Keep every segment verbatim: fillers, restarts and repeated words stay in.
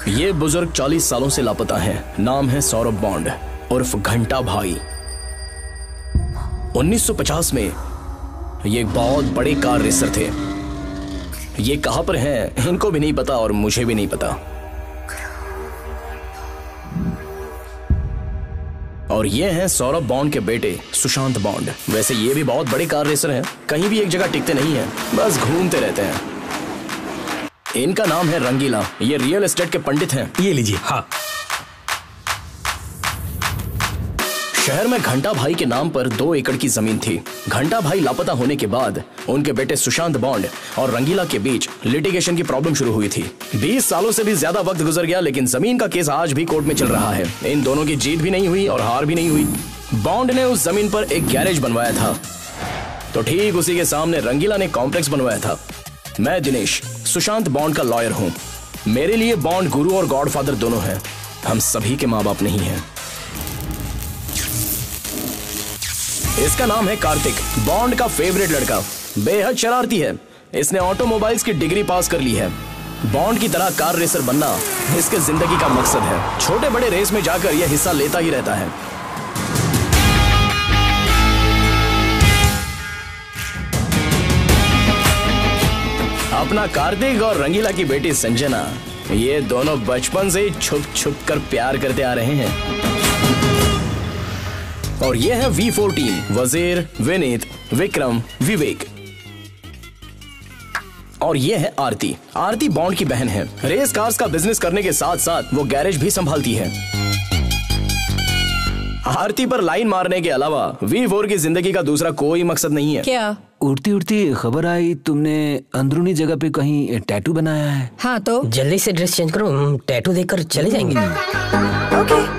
ये बुजुर्ग चालीस सालों से लापता है। नाम है सौरभ बॉन्ड उर्फ घंटा भाई। उन्नीस सौ पचास में ये एक बहुत बड़े कार रेसर थे। ये कहां पर हैं इनको भी नहीं पता और मुझे भी नहीं पता। और ये हैं सौरभ बॉन्ड के बेटे सुशांत बॉन्ड। वैसे ये भी बहुत बड़े कार रेसर हैं, कहीं भी एक जगह टिकते नहीं हैं, बस घूमते रहते हैं। इनका नाम है रंगीला। ये रियल एस्टेट के पंडित हैं। ये लीजिए। हाँ। शहर में घंटा भाई के नाम पर दो एकड़ की जमीन थी। घंटा भाई लापता होने के बाद उनके बेटे सुशांत बॉन्ड और रंगीला के बीच लिटिगेशन की प्रॉब्लम शुरू हुई थी। बीस सालों से भी ज्यादा वक्त गुजर गया, लेकिन जमीन का केस आज भी कोर्ट में चल रहा है। इन दोनों की जीत भी नहीं हुई और हार भी नहीं हुई। बॉन्ड ने उस जमीन पर एक गैरेज बनवाया था, तो ठीक उसी के सामने रंगीला ने कॉम्प्लेक्स बनवाया था। मैं दिनेश, सुशांत बॉन्ड का लॉयर हूँ। मेरे लिए बॉन्ड गुरु और गॉडफादर दोनों हैं। हम सभी के माँ बाप नहीं हैं। इसका नाम है कार्तिक, बॉन्ड का फेवरेट लड़का। बेहद शरारती है। इसने ऑटोमोबाइल्स की डिग्री पास कर ली है। बॉन्ड की तरह कार रेसर बनना इसके जिंदगी का मकसद है। छोटे बड़े रेस में जाकर यह हिस्सा लेता ही रहता है। अपना कार्तिक और रंगीला की बेटी संजना, ये दोनों बचपन से ही छुप छुप कर प्यार करते आ रहे हैं। और ये है वी फोर्टीन, वजीर, विनीत, विक्रम, विवेक। और ये है आरती। आरती बॉन्ड की बहन है। रेस कार्स का बिजनेस करने के साथ साथ वो गैरेज भी संभालती है। आरती पर लाइन मारने के अलावा वी फोर की जिंदगी का दूसरा कोई मकसद नहीं है। क्या? उड़ती उड़ती खबर आई तुमने अंदरूनी जगह पे कहीं टैटू बनाया है। हाँ तो जल्दी से ड्रेस चेंज करो, टैटू देखकर चले जाएंगे। ओके।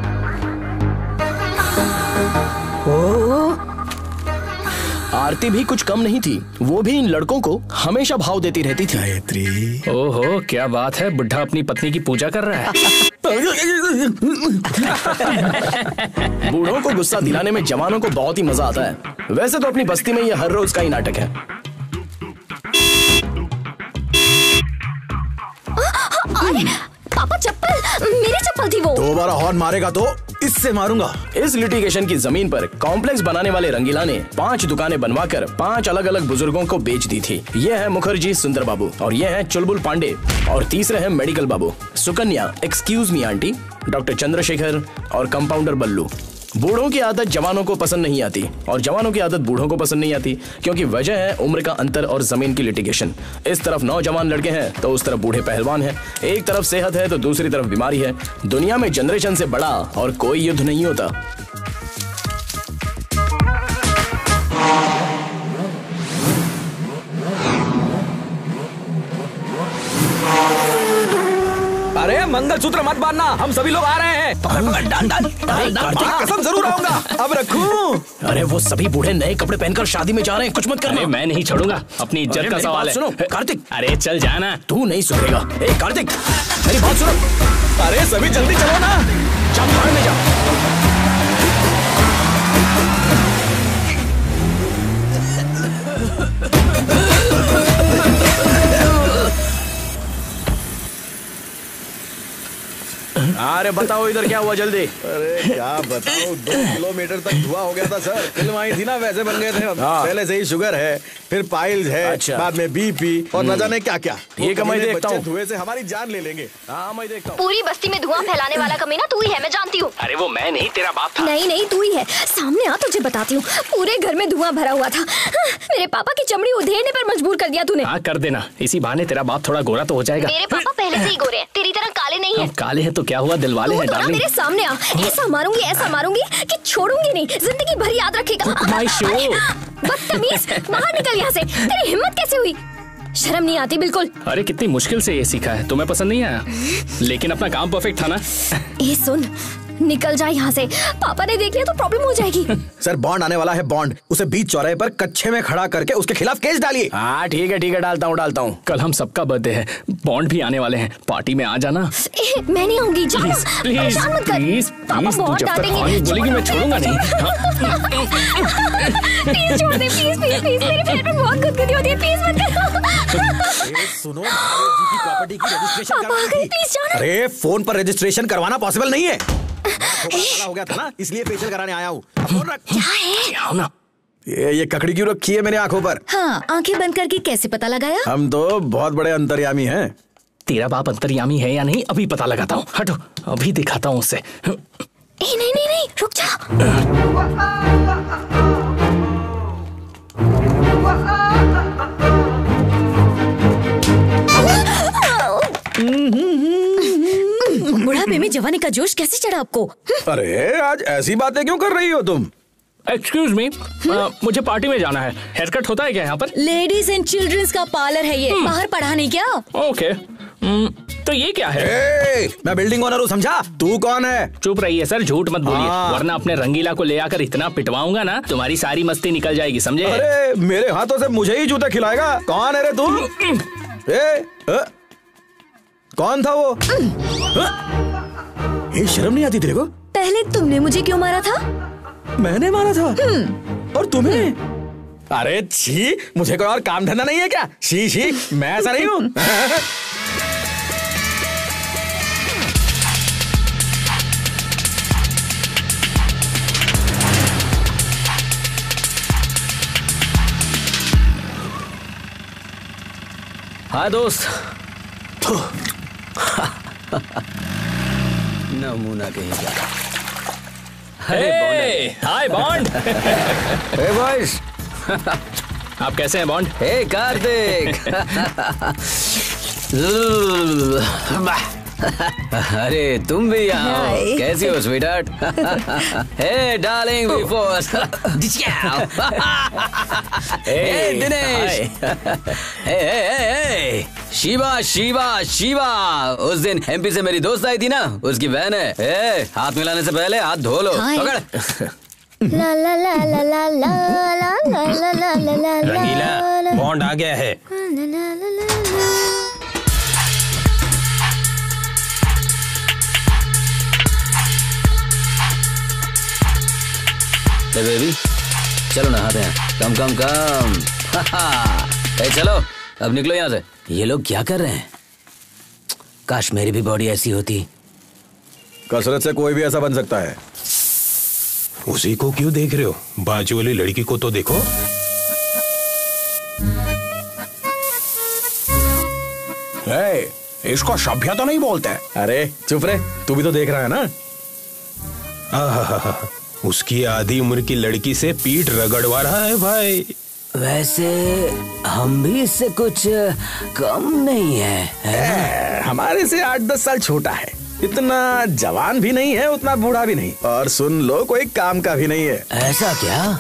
आरती भी कुछ कम नहीं थी। वो भी इन लड़कों को हमेशा भाव देती रहती थी। गायत्री। ओहो, क्या बात है, बुढ़ा अपनी पत्नी की पूजा कर रहा है। बूढ़ों को गुस्सा दिलाने में जवानों को बहुत ही मजा आता है। वैसे तो अपनी बस्ती में ये हर रोज का ही नाटक है। अरे पापा, चप्पल, मेरी चप्पल थी वो। दोबारा हॉर्न मारेगा तो इससे मारूंगा। इस लिटिगेशन की जमीन पर कॉम्प्लेक्स बनाने वाले रंगीला ने पांच दुकानें बनवाकर पांच अलग अलग बुजुर्गों को बेच दी थी। ये है मुखर्जी सुंदर बाबू, और ये है चुलबुल पांडे, और तीसरे हैं medical Babu, Sukanya, excuse me aunty, doctor Chandrashekhar और कंपाउंडर बल्लू। बूढ़ों की आदत जवानों को पसंद नहीं आती और जवानों की आदत बूढ़ों को पसंद नहीं आती, क्योंकि वजह है उम्र का अंतर और जमीन की लिटिगेशन। इस तरफ नौजवान लड़के हैं तो उस तरफ बूढ़े पहलवान हैं। एक तरफ सेहत है तो दूसरी तरफ बीमारी है। दुनिया में जनरेशन से बड़ा और कोई युद्ध नहीं होता। अरे मंगलसूत्र मत बांधना, हम सभी लोग आ रहे हैं। डाल डाल डाल, कसम जरूर आऊंगा। अब रखूं? अरे वो सभी बूढ़े नए कपड़े पहनकर शादी में जा रहे हैं, कुछ मत करना। अरे मैं नहीं छोड़ूंगा, अपनी इज्जत का सवाल है। सुनो कार्तिक। अरे चल जाना। तू नहीं सुनेगा। ए कार्तिक, मेरी बात सुनो। अरे सभी जल्दी चलो ना। जा बाहर में जा। अरे बताओ इधर क्या हुआ जल्दी। अरे क्या बताओ, दो किलोमीटर तक धुआं हो गया था सर। फिल्म आई थी ना, वैसे बन गए थे हम। हाँ। पहले से ही शुगर है, फिर पाइल्स है, अच्छा। बाद में बीपी और न जाने क्या क्या। ठीक है, मैं देखता हूँ। धुएं से हमारी जान ले लेंगे। हाँ मैं देखता हूँ। पूरी बस्ती में धुआं फैलाने वाला कमीना तू ही है, मैं जानती हूँ। अरे वो मैं नहीं, तेरा बाप था। नहीं नहीं, तू ही है। सामने आ, तुझे बताती हूँ। पूरे घर में धुआं भरा हुआ था। मेरे पापा की चमड़ी उधेड़ने पर मजबूर कर दिया तूने। हाँ कर देना, इसी बहाने तेरा बाप थोड़ा गोरा तो हो जाएगा। मेरे पापा पहले से ही गोरे हैं, तेरी तरह काले नहीं है। काले हैं तो क्या हुआ, दिल वाले हैं डार्लिंग। मेरे सामने आ, ऐसा मारूंगी ऐसा मारूंगी कि छोड़ूंगी नहीं, जिंदगी भर याद रखेगा। My show. बदतमीज, बाहर निकल यहाँ से। तेरी हिम्मत कैसे हुई? शर्म नहीं आती बिल्कुल। अरे कितनी मुश्किल से ये सीखा है, तुम्हें पसंद नहीं आया, लेकिन अपना काम परफेक्ट था ना। ए सुन, निकल जा यहाँ से। पापा ने देख लिया तो प्रॉब्लम हो जाएगी। सर बॉन्ड आने वाला है, बॉन्ड। उसे बीच चौराहे पर कच्छे में खड़ा करके उसके खिलाफ केस डालिए। हाँ ठीक है ठीक है, डालता हूँ डालता हूँ। कल हम सबका बर्थडे है, बॉन्ड भी आने वाले हैं, पार्टी में आ जाना। ए, मैं नहीं आऊंगी, जा ना। प्लीज परेशान मत कर। प्लीज पापा प्लीज, तू बहुत जब तक डांटेंगे। हाँ नहीं बोलेगी मैं छोड़ूंगा नहीं। प्लीज छोड़ दे, प्लीज प्लीज प्लीज। मेरे पेट में बहुत गुदगुदी होती है, प्लीज मत करो। सुनो, महादेव जी की प्रॉपर्टी की रजिस्ट्रेशन करवानी थी। प्लीज जाना। अरे फोन पर रजिस्ट्रेशन करवाना पॉसिबल नहीं है। काला हो गया था ना, इसलिए फेशियल कराने आया हूँ। क्या है? ना ये ये ककड़ी क्यों रखी है मेरे आंखों पर? हाँ, आंखें बंद करके कैसे पता लगाया? हम तो बहुत बड़े अंतर्यामी हैं। तेरा बाप अंतर्यामी है या नहीं अभी पता लगाता हूँ। हटो, अभी दिखाता हूँ उसे। नहीं नहीं नहीं नहीं, रुक जा। बुढ़ापे में जवानी का जोश कैसे चढ़ा आपको? अरे आज ऐसी बातें क्यों कर रही हो तुम? एक्सक्यूज मी, मुझे पार्टी में जाना है। हेयर कट होता है क्या यहाँ पर? लेडीज एंड चिल्ड्रंस का पार्लर है ये, बाहर पढ़ा नहीं क्या? ओके, तो ये क्या है? ए, मैं बिल्डिंग ओनर हूँ, समझा? तू कौन है? चुप रहिए सर, झूठ मत बोलिए, हाँ। वरना अपने रंगीला को ले आकर इतना पिटवाऊंगा ना, तुम्हारी सारी मस्ती निकल जाएगी, समझे? अरे मेरे हाथों से मुझे ही जूते खिलाएगा? कौन है रे तू? ए, ए, कौन था वो? ये शर्म नहीं आती तेरे को? पहले तुमने मुझे क्यों मारा था? मैंने मारा था? और तुम्हें? अरे छी, मुझे कोई और काम धंधा नहीं है क्या? शी शी, मैं ऐसा नहीं हूँ। हाँ दोस्त। नमूना कहीं का। हाय बॉन्ड। हे बॉयज, आप कैसे हैं बॉन्ड? हे कार्तिक। अरे तुम भी यहाँ हो, Hi. कैसी हो sweetheart? Hey darling before. Hey Dinesh. Hey hey hey Shiva Shiva Shiva, उस दिन एमपी से मेरी दोस्त आई थी ना, उसकी बहन है। ए, हाथ मिलाने से पहले हाथ धो लो। Hi. पकड़। ला ला ला ला ला ला ला ला ला ला ला ला रंगीला, बॉन्ड आ गया है। ले बेबी, चलो नहाते हैं। कम कम कम। ए, चलो अब निकलो यहाँ से। ये लोग क्या कर रहे हैं? काश मेरी भी बॉडी ऐसी होती। कसरत से कोई भी ऐसा बन सकता है। उसी को क्यों देख रहे हो? बाजू वाली लड़की को तो देखो। ए, इसको सभ्य तो नहीं बोलते। अरे चुप रे, तू भी तो देख रहा है ना। आहा, उसकी आधी उम्र की लड़की से पीठ रगड़वा रहा है भाई। वैसे हम भी इससे कुछ कम नहीं है, ए, हमारे से आठ दस साल छोटा है। इतना जवान भी नहीं है, उतना बूढ़ा भी नहीं, और सुन लो कोई काम का भी नहीं है। ऐसा क्या?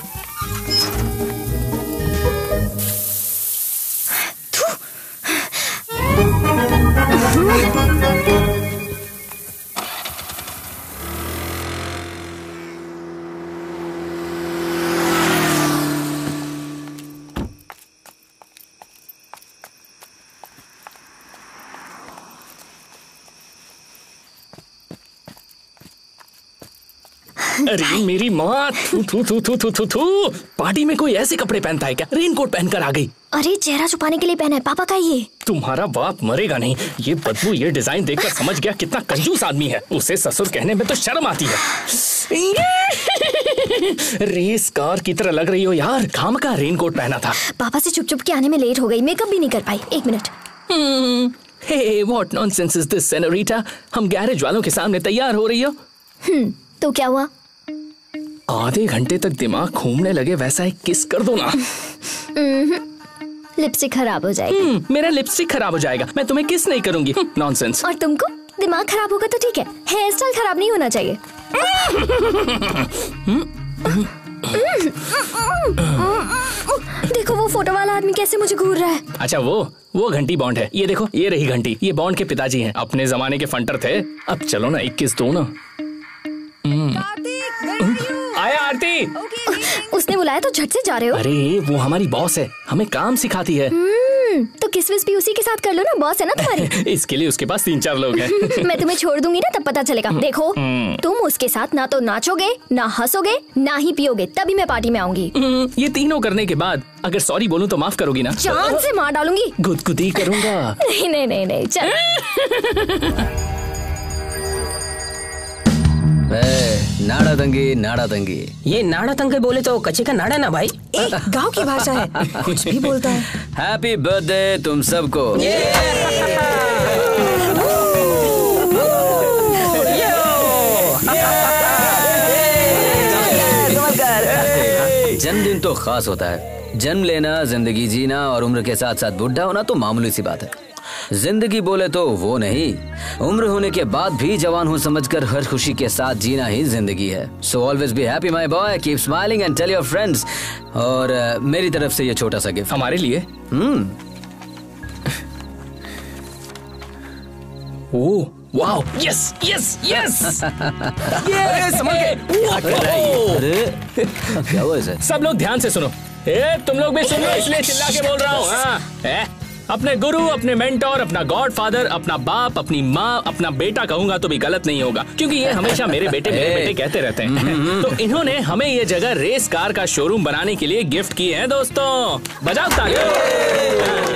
अरे मेरी माँ, थू थू थू थू थू थू थू। पार्टी में कोई ऐसे कपड़े पहनता है क्या? रेनकोट पहनकर आ गई। अरे चेहरा छुपाने के लिए पहना है, पापा का ये। तुम्हारा बाप मरेगा नहीं। ये बदबू, ये डिजाइन देखकर समझ गया कितना कंजूस आदमी है। उसे ससुर कहने में तो शर्म आती है। रेस कार की तरह लग रही हो यार। खाम का रेनकोट पहना था। पापा से चुप चुप के आने में लेट हो गई, मेकअप भी नहीं कर पाई। एक minute. Hey what nonsense is this senorita? हम गैरेज वालों के सामने तैयार हो रही हो? हम्म, तो क्या हुआ? आधे घंटे तक दिमाग घूमने लगे वैसा एक किस कर दो ना। लिपस्टिक खराब हो जाएगी। हम्म, मेरा लिपस्टिक खराब हो जाएगा, मैं तुम्हें किस नहीं करूंगी। नॉनसेंस। और तुमको दिमाग खराब होगा तो ठीक है, हेयर स्टाइल खराब नहीं होना चाहिए। देखो वो फोटो वाला आदमी कैसे मुझे घूर रहा है। अच्छा वो वो घंटी बॉन्ड है। ये देखो, ये रही घंटी। ये बॉन्ड के पिताजी हैं, अपने जमाने के फंटर थे। अब चलो ना इक्कीस दो ना। आया आरती। उसने बुलाया तो झट से जा रहे हो। अरे वो हमारी बॉस है, हमें काम सिखाती है। हम्म, तो किस विस भी उसी के साथ कर लो ना, बॉस है ना तुम्हारी। इसके लिए उसके पास तीन चार लोग हैं। मैं तुम्हें छोड़ दूंगी ना तब पता चलेगा। देखो तुम उसके साथ ना तो नाचोगे, ना हंसोगे, ना ही पियोगे, तभी मैं पार्टी में आऊंगी। ये तीनों करने के बाद अगर सॉरी बोलूं तो माफ करोगी ना? जान से मार डालूंगी। गुदगुदी करूंगा। नहीं नहीं नहीं नहीं चल। नाड़ा तंगी नाड़ा तंगी। ये नाड़ा तंगे बोले तो कच्चे का नाड़ा ना भाई। ए, गांव की भाषा है, कुछ भी बोलता है। हैप्पी बर्थडे तुम सबको। जन्मदिन तो खास होता है। जन्म लेना, जिंदगी जीना और उम्र के साथ साथ बुढ़ा होना तो मामूली सी बात है। जिंदगी बोले तो वो नहीं, उम्र होने के बाद भी जवान हूँ समझकर हर खुशी के साथ जीना ही जिंदगी है। So always be happy my boy, keep smiling and tell your friends. और uh, मेरी तरफ से ये छोटा सा गिफ्ट हमारे लिए। Hmm oh wow, yes yes yes. अरे संभल के, क्या कर रहा है ये? अरे क्या हुआ इसे? सब लोग ध्यान से सुनो। ए, तुम लोग भी सुन लो, इसलिए चिल्ला के बोल रहा हूँ। हाँ, ए, अपने गुरु, अपने मेंटोर, अपना गॉडफादर, अपना बाप, अपनी माँ, अपना बेटा कहूंगा तो भी गलत नहीं होगा, क्योंकि ये हमेशा मेरे बेटे मेरे बेटे कहते रहते हैं। तो इन्होंने हमें ये जगह रेस कार का शोरूम बनाने के लिए गिफ्ट की है। दोस्तों बजाओ तालियां।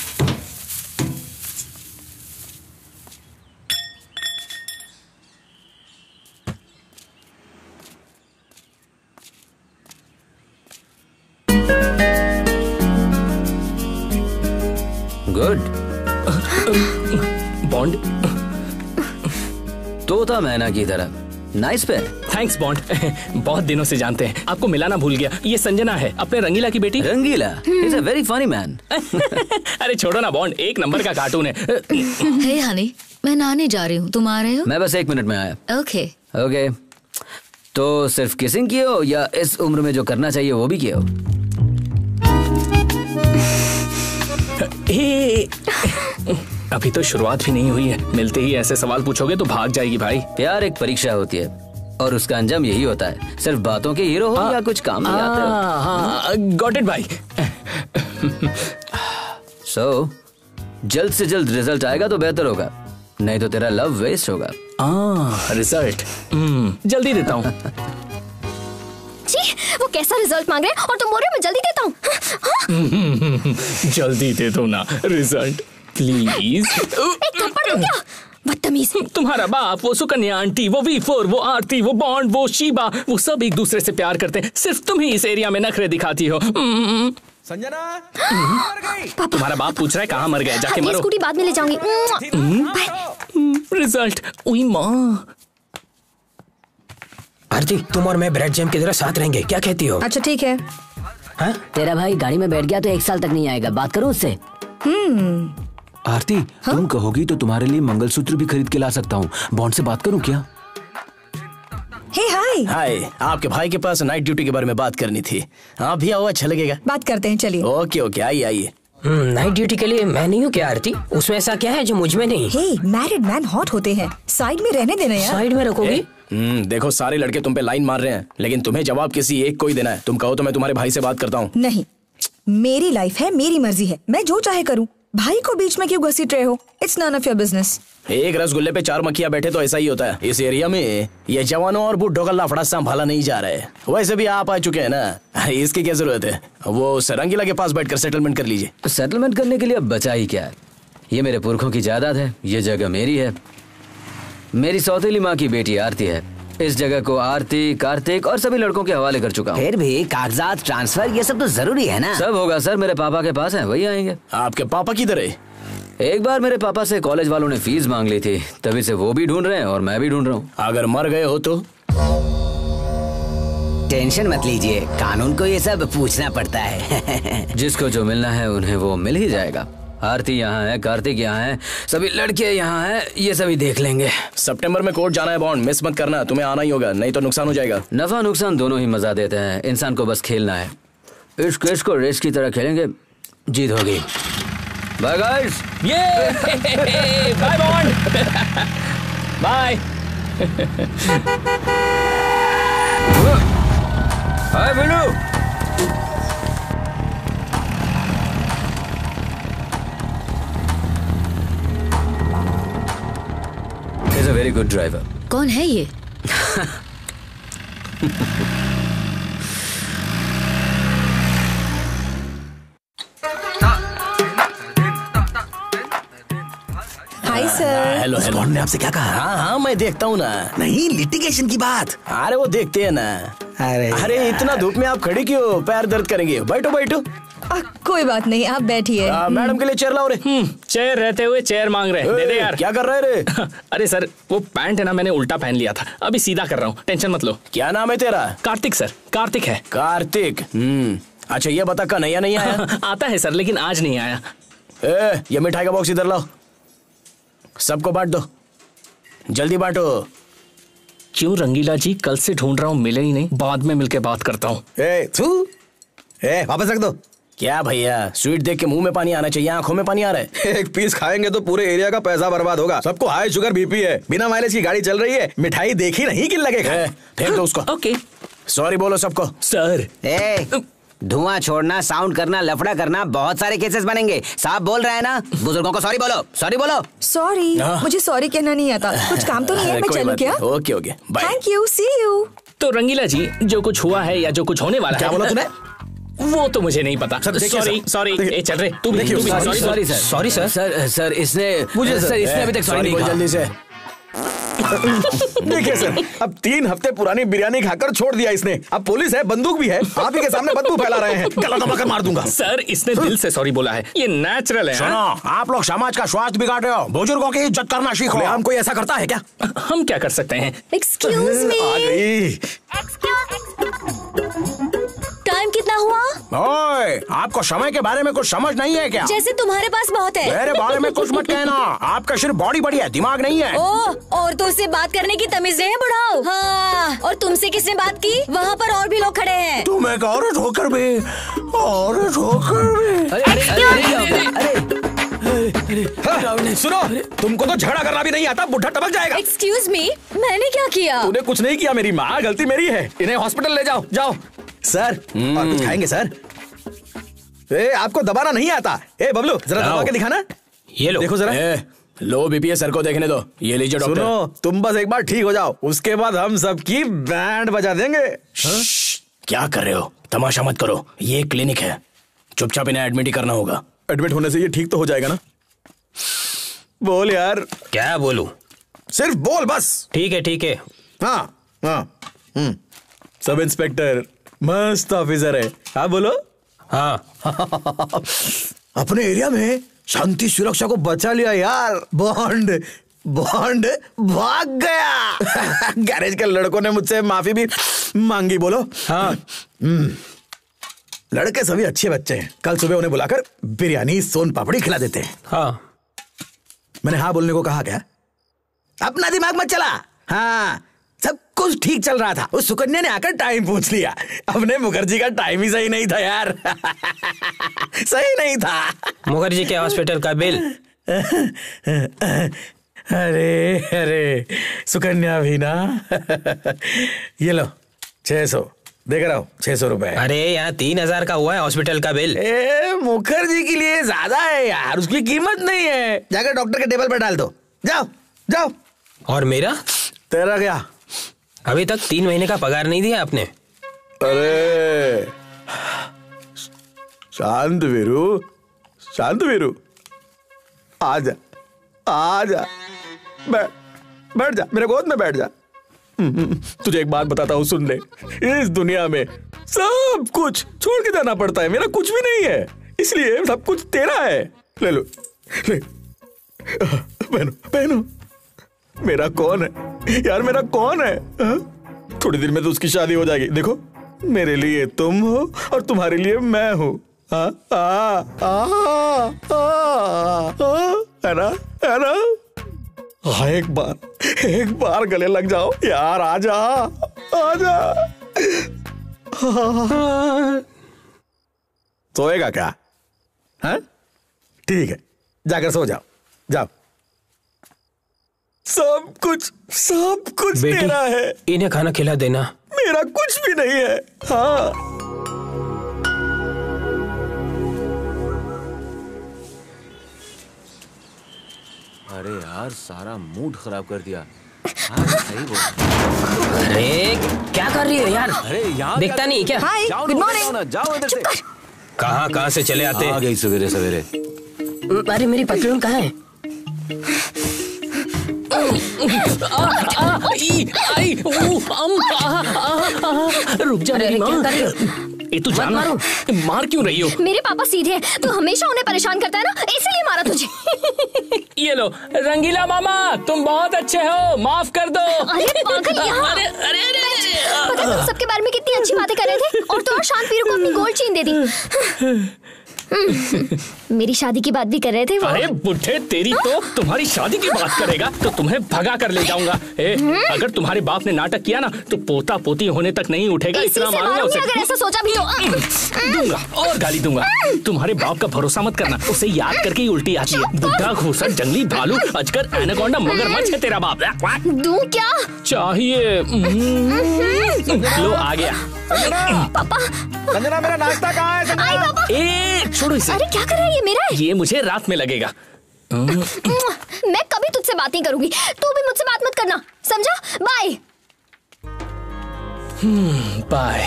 गुड। बॉन्ड तोता मैना की तरह नाइस पे। Thanks Bond. बहुत दिनों से जानते हैं, आपको मिलाना भूल गया। ये संजना है, अपने रंगीला की बेटी। Rangeela is a very funny man. अरे छोड़ो ना बॉन्ड, एक नंबर का कार्टून है। हे हनी, मैं नहाने जा रही हूँ, तुम आ रहे हो? मैं बस एक मिनट में आया। ओके ओके, तो सिर्फ किसिंग की हो या इस उम्र में जो करना चाहिए वो भी किए हो? ए, अभी तो शुरुआत भी नहीं हुई है, मिलते ही ऐसे सवाल पूछोगे तो भाग जाएगी भाई। प्यार एक परीक्षा होती है और उसका अंजाम यही होता है। सिर्फ बातों के हीरो हो या कुछ काम नहीं आते हो? हाँ, गॉट इट भाई। सो जल्द से जल्द रिजल्ट आएगा तो बेहतर होगा, नहीं तो तेरा लव वेस्ट होगा। आ, रिजल्ट जल्दी देता हूँ। जी, वो कैसा रिजल्ट मांग रहे हैं और तुम बोल रहे हो मैं जल्दी देता हूँ। जल्दी दे दो ना रिजल्ट प्लीज। एक थप्पड़ दूं क्या? बदतमीज। तुम्हारा बाप, वो सुकन्या आंटी, वो वी फोर, वो आरती, वो बॉन्ड, वो शीबा, वो सब एक दूसरे से प्यार करते हैं। सिर्फ तुम ही इस एरिया में नखरे दिखाती हो। संजना मर गई। तुम्हारा बाप पूछ रहा है कहाँ मर गए, जाके हाँ, मरो। स्कूटी बाद में ले जाऊंगी। रिजल्ट, उई माँ। आरती, तुम और मैं ब्रेड जैम की तरह साथ रहेंगे, क्या कहती हो? अच्छा ठीक है। हाँ? तेरा भाई गाड़ी में बैठ गया तो एक साल तक नहीं आएगा, बात करो उससे। हम्म आरती, हाँ? तुम कहोगी तो तुम्हारे लिए मंगलसूत्र भी खरीद के ला सकता हूँ। बॉन्ड से बात करूँ क्या? हे हाय। हाय, आपके भाई के पास नाइट ड्यूटी के बारे में बात करनी थी। आप भी आओ, अच्छा लगेगा। बात करते हैं, चलिए। ओके ओके, आइए आइए। नाइट ड्यूटी के लिए मैं नहीं हूँ क्या आरती? उसमें ऐसा क्या है जो मुझ में नहीं? हे, मैरिड मैन हॉट होते हैं, साइड में रहने देना यार। साइड में रखोगी? हम्म, देखो सारे लड़के तुम पे लाइन मार रहे हैं, लेकिन तुम्हें जवाब किसी एक को ही देना है। तुम कहो तो मैं तुम्हारे भाई से बात करता हूँ। नहीं, मेरी लाइफ है, मेरी मर्जी है, मैं जो चाहे करूँ। भाई को बीच में क्यों घसीट रहे हो? It's none of your business. एक रसगुल्ले पे चार मक्खियां बैठे तो ऐसा ही होता है। इस एरिया में ये जवानों और बूढ़ों का लफड़ा संभाला नहीं जा रहा है। वैसे भी आप आ चुके हैं ना, इसकी क्या जरूरत है? वो रंगीला के पास बैठकर सेटलमेंट कर लीजिए। सेटलमेंट करने के लिए अब बचा ही क्या है? ये मेरे पुरखों की जायदाद है, ये जगह मेरी है। मेरी सौतेली माँ की बेटी आरती है। इस जगह को आरती, कार्तिक और सभी लड़कों के हवाले कर चुका हूँ। फिर भी कागजात, ट्रांसफर, ये सब तो जरूरी है ना? सब होगा सर, मेरे पापा के पास है, वही आएंगे। आपके पापा किधर है? एक बार मेरे पापा से कॉलेज वालों ने फीस मांग ली थी, तभी से वो भी ढूंढ रहे हैं और मैं भी ढूंढ रहा हूँ। अगर मर गए हो तो? टेंशन मत लीजिए, कानून को ये सब पूछना पड़ता है। जिसको जो मिलना है उन्हें वो मिल ही जाएगा। आरती यहाँ है, कार्तिक यहाँ है, सभी लड़के यहाँ हैं, ये सभी देख लेंगे। सितंबर में कोर्ट जाना है बॉन्ड, मिस मत करना। तुम्हें आना ही होगा, नहीं तो नुकसान हो जाएगा। नफा नुकसान दोनों ही मजा देते हैं, इंसान को बस खेलना है। इस केस को रेस की तरह खेलेंगे, जीत होगी। Bye guys. ये bye Bond. Bye. Hi Billu. Very good driver. कौन है ये? Hi sir. Hello hello. ने आपसे क्या कहा? हाँ हाँ मैं देखता हूँ ना। नहीं, लिटिगेशन की बात। अरे वो देखते हैं ना। अरे अरे इतना धूप में आप खड़ी क्यों? पैर दर्द करेंगे। बैठो बैठो। आ, कोई बात नहीं, आप बैठिए। मैडम के लिए चेयर लाओ रे। चेयर रहते हुए चेयर मांग रहे हैं। दे दे यार। क्या कर रहे रे? अरे सर वो पैंट है ना, मैंने उल्टा पहन लिया था, अभी सीधा कर रहा हूँ, टेंशन मत लो। क्या नाम है तेरा? कार्तिक सर। कार्तिक है। कार्तिक। हम्म अच्छा ये बता कन्हैया नहीं आया? आता है सर लेकिन आज नहीं आया। ए, ये मिठाई का बॉक्स इधर लाओ, सबको बांट दो, जल्दी बांटो। क्यों रंगीला जी, कल से ढूंढ रहा हूँ, मिले ही नहीं, बाद में मिलके बात करता हूँ। ए, ए, वापस रख दो। क्या भैया, स्वीट देख के मुंह में पानी आना चाहिए, आंखों में पानी आ रहा है। एक पीस खाएंगे तो पूरे एरिया का पैसा बर्बाद होगा। सबको हाई शुगर बीपी है, बिना माइलेज की गाड़ी चल रही है, मिठाई देखी नहीं कि लगेगा। फेंक दो उसको। ओके सॉरी बोलो सबको। सर ए, धुआं छोड़ना, साउंड करना, लफड़ा करना, बहुत सारे केसेस बनेंगे। साहब बोल रहा है ना, बुजुर्गों को सॉरी बोलो, सॉरी बोलो। सॉरी, मुझे सॉरी कहना नहीं आता। कुछ काम तो नहीं है, मैं चलूं क्या? Okay okay bye. Thank you, see you. तो रंगीला जी, जो कुछ हुआ है या जो कुछ होने वाला है, क्या बोला तूने? वो तो मुझे नहीं पता। Sorry sorry. ए चल रहे तू भी। Sorry sorry sir. Sorry sir. Sir sir इसने मुझे सर इसने अभी तक सॉरी नहीं कहा। जल्दी से। देखिए सर, अब तीन हफ्ते पुरानी बिरयानी खाकर छोड़ दिया इसने। अब पुलिस है, बंदूक भी है, आप ही के सामने बदबू फैला रहे हैं। गला दबाकर मार दूंगा। सर इसने दिल से सॉरी बोला है, ये नेचुरल है। सुनो, आप लोग समाज का स्वास्थ्य बिगाड़ रहे हो, बुजुर्गों की इज्जत करना सीखो। हम कोई ऐसा करता है क्या? हम क्या कर सकते हैं? Excuse me. आ गई। टाइम कितना हुआ? ओए, आपको समय के बारे में कुछ समझ नहीं है क्या? जैसे तुम्हारे पास बहुत है। मेरे बारे में कुछ मत कहना, आपका सिर्फ बॉडी बड़ी है, दिमाग नहीं है। ओह, औरतों से बात करने की तमीज नहीं है बुढ़ाओ। हाँ, और तुमसे किसने बात की? वहाँ पर और भी लोग खड़े हैं। तुम एक औरत होकर भी, औरत होकर भी। अरे अरे हाँ, सुनो, तुमको तो झगड़ा करना भी नहीं आता, बुढ़ा टपक जाएगा। एक्सक्यूज मी, मैंने क्या किया? तूने कुछ नहीं किया, मेरी माँ, गलती मेरी है। इन्हें हॉस्पिटल ले जाओ, जाओ। सर, और कुछ खाएंगे सर? ए, आपको दबाना नहीं आता। ए बबलू, जरा दबा के दिखाना। ये लो, देखो जरा। ए, लो बीपी सर को देखने दो। ये लीजिए डॉक्टर। सुनो, तुम बस एक बार ठीक हो जाओ, उसके बाद हम सबकी बैंड बजा देंगे। क्या कर रहे हो? तमाशा मत करो, ये क्लिनिक है, चुपचाप इन्हें एडमिट ही करना होगा। एडमिट होने से ये ठीक तो हो जाएगा ना? बोल यार। क्या बोलूं? सिर्फ बोल बस। ठीक है ठीक है। हाँ हाँ। हम्म सब इंस्पेक्टर मस्त ऑफिसर है। हाँ बोलो। हाँ। अपने एरिया में शांति सुरक्षा को बचा लिया यार। बॉन्ड बॉन्ड भाग गया। गैरेज के लड़कों ने मुझसे माफी भी मांगी। बोलो। हाँ। लड़के सभी अच्छे बच्चे हैं, कल सुबह उन्हें बुलाकर बिरयानी सोन पापड़ी खिला देते हैं। हाँ। मैंने हाँ बोलने को कहा क्या? अपना दिमाग मत चला। हाँ, सब कुछ ठीक चल रहा था, उस सुकन्या ने आकर टाइम पूछ लिया। अपने मुखर्जी का टाइम ही सही नहीं था यार। सही नहीं था। मुखर्जी के हॉस्पिटल का बिल। अरे अरे सुकन्या भी ना। ये लो छह सौ देख रहा हूँ, छह सौ रुपए। अरे यहाँ तीन हजार का हुआ है हॉस्पिटल का बिल। ए, मुखर्जी के लिए ज्यादा है यार, उसकी कीमत नहीं है। जाकर डॉक्टर के टेबल पर डाल दो, जाओ जाओ। और मेरा? तेरा क्या? अभी तक तीन महीने का पगार नहीं दिया आपने। अरे शांत वीरू, शांत वीरू, आजा आजा, बैठ बैठ जा, मेरे गोद में बैठ जा। तुझे एक बात बताता हूँ, सुन ले। इस दुनिया में सब कुछ छोड़ के जाना पड़ता है, मेरा कुछ भी नहीं है, इसलिए सब कुछ तेरा है। ले लो, ले पहनो पहनो। मेरा कौन है यार, मेरा कौन है? हा? थोड़ी देर में तो उसकी शादी हो जाएगी। देखो, मेरे लिए तुम हो और तुम्हारे लिए मैं हूँ। आ, आ, आ, आ, आ, है ना, है ना? हाँ, एक बार एक बार गले लग जाओ यार। आजा आजा। सोएगा क्या? हाँ ठीक है, जाकर सो जाओ, जाओ। सब कुछ सब कुछ तेरा है। इन्हें खाना खिला देना। मेरा कुछ भी नहीं है। हाँ अरे यार, सारा मूड खराब कर दिया। अरे क्या कर रही हो यार? अरे यहाँ दिखता नहीं क्या? हाय, जाओ गुड ना, मॉर्निंग। जाओ ना, जाओ इधर से। कहाँ कहाँ से चले आते? आ गई सवेरे सवेरे। अरे मेरी पतलून कहाँ है? रुक जा मेरी माँ। ए तू जान मारो, मार क्यों रही हो? मेरे पापा सीधे हैं, तू हमेशा उन्हें परेशान करता है ना, इसलिए मारा तुझे। ये लो रंगीला मामा, तुम बहुत अच्छे हो, माफ कर दो। अरे पागल यहाँ। अरे अरे अरे पता है तुम सबके बारे में कितनी अच्छी बातें कर रहे थे और तो और शांत वीरू को अपनी गोल्ड चेन दे दी। मेरी शादी की बात भी कर रहे थे वो। अरे बुढ़े, तेरी तो तुम्हारी शादी की बात करेगा तो तुम्हें भगा कर ले जाऊंगा। ए, अगर तुम्हारे बाप ने नाटक किया ना तो पोता पोती होने तक नहीं उठेगा। इसी इतना से मारूंगा मारूंगी उसे। अगर ऐसा सोचा भी तो। दूंगा और गाली दूंगा। तुम्हारे बाप का भरोसा मत करना, उसे याद करके ही उल्टी आती है। बुढ़ा घूसर जंगली भालू अजगर एनाकोंडा मगरमच्छ है तेरा बाप। दूं क्या? चाहिए। लो आ गया। पापा संजना, मेरा नाश्ता कहाँ है? आई पापा। ए छोड़ो इसे। अरे क्या कर रहा है ये? मेरा है। ये मुझे रात में लगेगा। मैं कभी तुझसे बात नहीं करूंगी, तू भी मुझसे बात मत करना, समझा? Bye bye.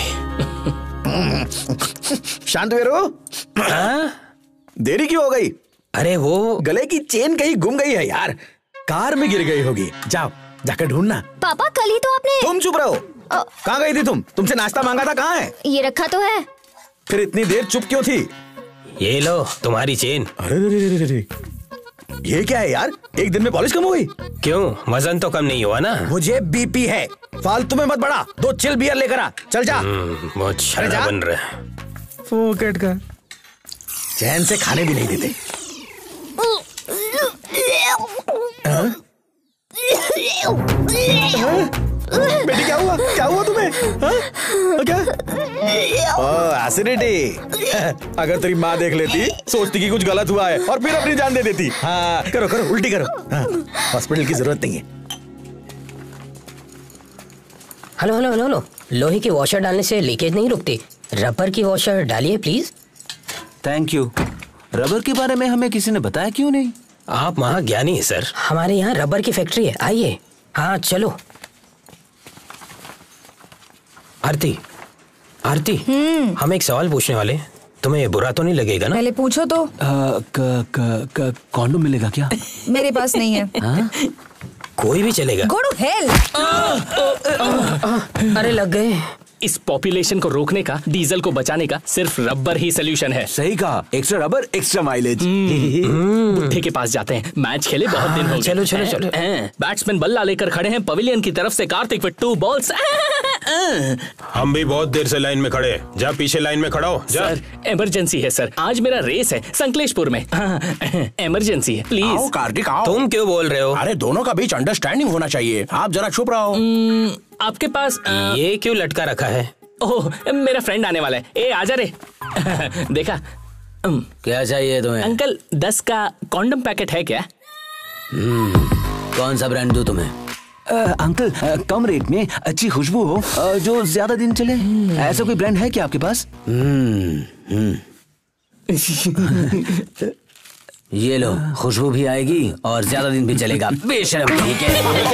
शांत वीरू, देरी क्यों हो गई? अरे वो गले की चेन कहीं गुम गई है यार, कार में गिर गई होगी। जाओ जाकर ढूंढना। पापा कल ही तो आपने। तुम चुप रहो। कहाँ गई थी तुम? तुमसे नाश्ता मांगा था, कहाँ है? ये रखा तो है। फिर इतनी देर चुप क्यों थी? ये लो तुम्हारी चेन। अरे रे रे रे रे, ये क्या है यार? एक दिन में पॉलिश कम हो गई? क्यों, वजन तो कम नहीं हुआ ना? मुझे बीपी है, फालतू में मत बढ़ा। दो चिल बियर लेकर आ, चल जा। बहुत शराब बन रहा है। फोकट का चैन से खाने भी नहीं देते। हाँ? बेटी क्या हुआ? क्या हुआ तुम्हें? हाँ? क्या? Oh acidity. अगर तेरी माँ देख लेती, सोचती कि कुछ गलत हुआ है और फिर अपनी जान दे देती। हाँ करो करो, उल्टी करो। हाँ, हॉस्पिटल की जरूरत नहीं है। हेलो हेलो हेलो हेलो, लोहे की वॉशर डालने से लीकेज नहीं रुकती, रबर की वॉशर डालिए प्लीज। Thank you. रबर के बारे में हमें किसी ने बताया क्यों नहीं? आप महाज्ञानी है सर। हमारे यहाँ रबर की फैक्ट्री है, आइए। हाँ चलो। आरती, आरती, हम एक सवाल पूछने वाले, तुम्हें बुरा तो नहीं लगेगा ना? पहले पूछो तो। कॉन्डोम मिलेगा क्या? मेरे पास नहीं है। हाँ? कोई भी चलेगा। Go to hell! अरे लग गए। इस पॉपुलेशन को रोकने का, डीजल को बचाने का सिर्फ रबर ही सोल्यूशन है। सही कहा, एक्स्ट्रा रबर एक्स्ट्रा माइलेज। बुढ़े के पास जाते हैं, मैच खेले बहुत दिन हो गए। चलो चलो चलो। बैट्समैन बल्ला लेकर खड़े हैं पवेलियन की तरफ से कार्तिक विद टू बॉल्स। हम भी बहुत देर से लाइन में खड़े हैं। जा पीछे लाइन में खड़ा हो जा। सर इमरजेंसी है सर, आज मेरा रेस है संकलेशपुर में। इमरजेंसी है प्लीज। आओ कार्तिक आओ। तुम क्यों बोल रहे हो? अरे दोनों का बीच अंडरस्टैंडिंग होना चाहिए, आप जरा चुप रहो। आपके पास आ, ये क्यों लटका रखा है? ओह मेरा फ्रेंड आने वाला है। ए आजा रे। देखा? अम, क्या चाहिए तुम्हें? अंकल दस का कॉन्डम पैकेट है क्या? कौन सा ब्रांड दूं तुम्हें? आ, अंकल आ, कम रेट में अच्छी खुशबू हो, आ, जो ज्यादा दिन चले, ऐसा कोई ब्रांड है क्या आपके पास? ये लो, खुशबू भी आएगी और ज्यादा दिन भी चलेगा। बेशर्म कहीं के।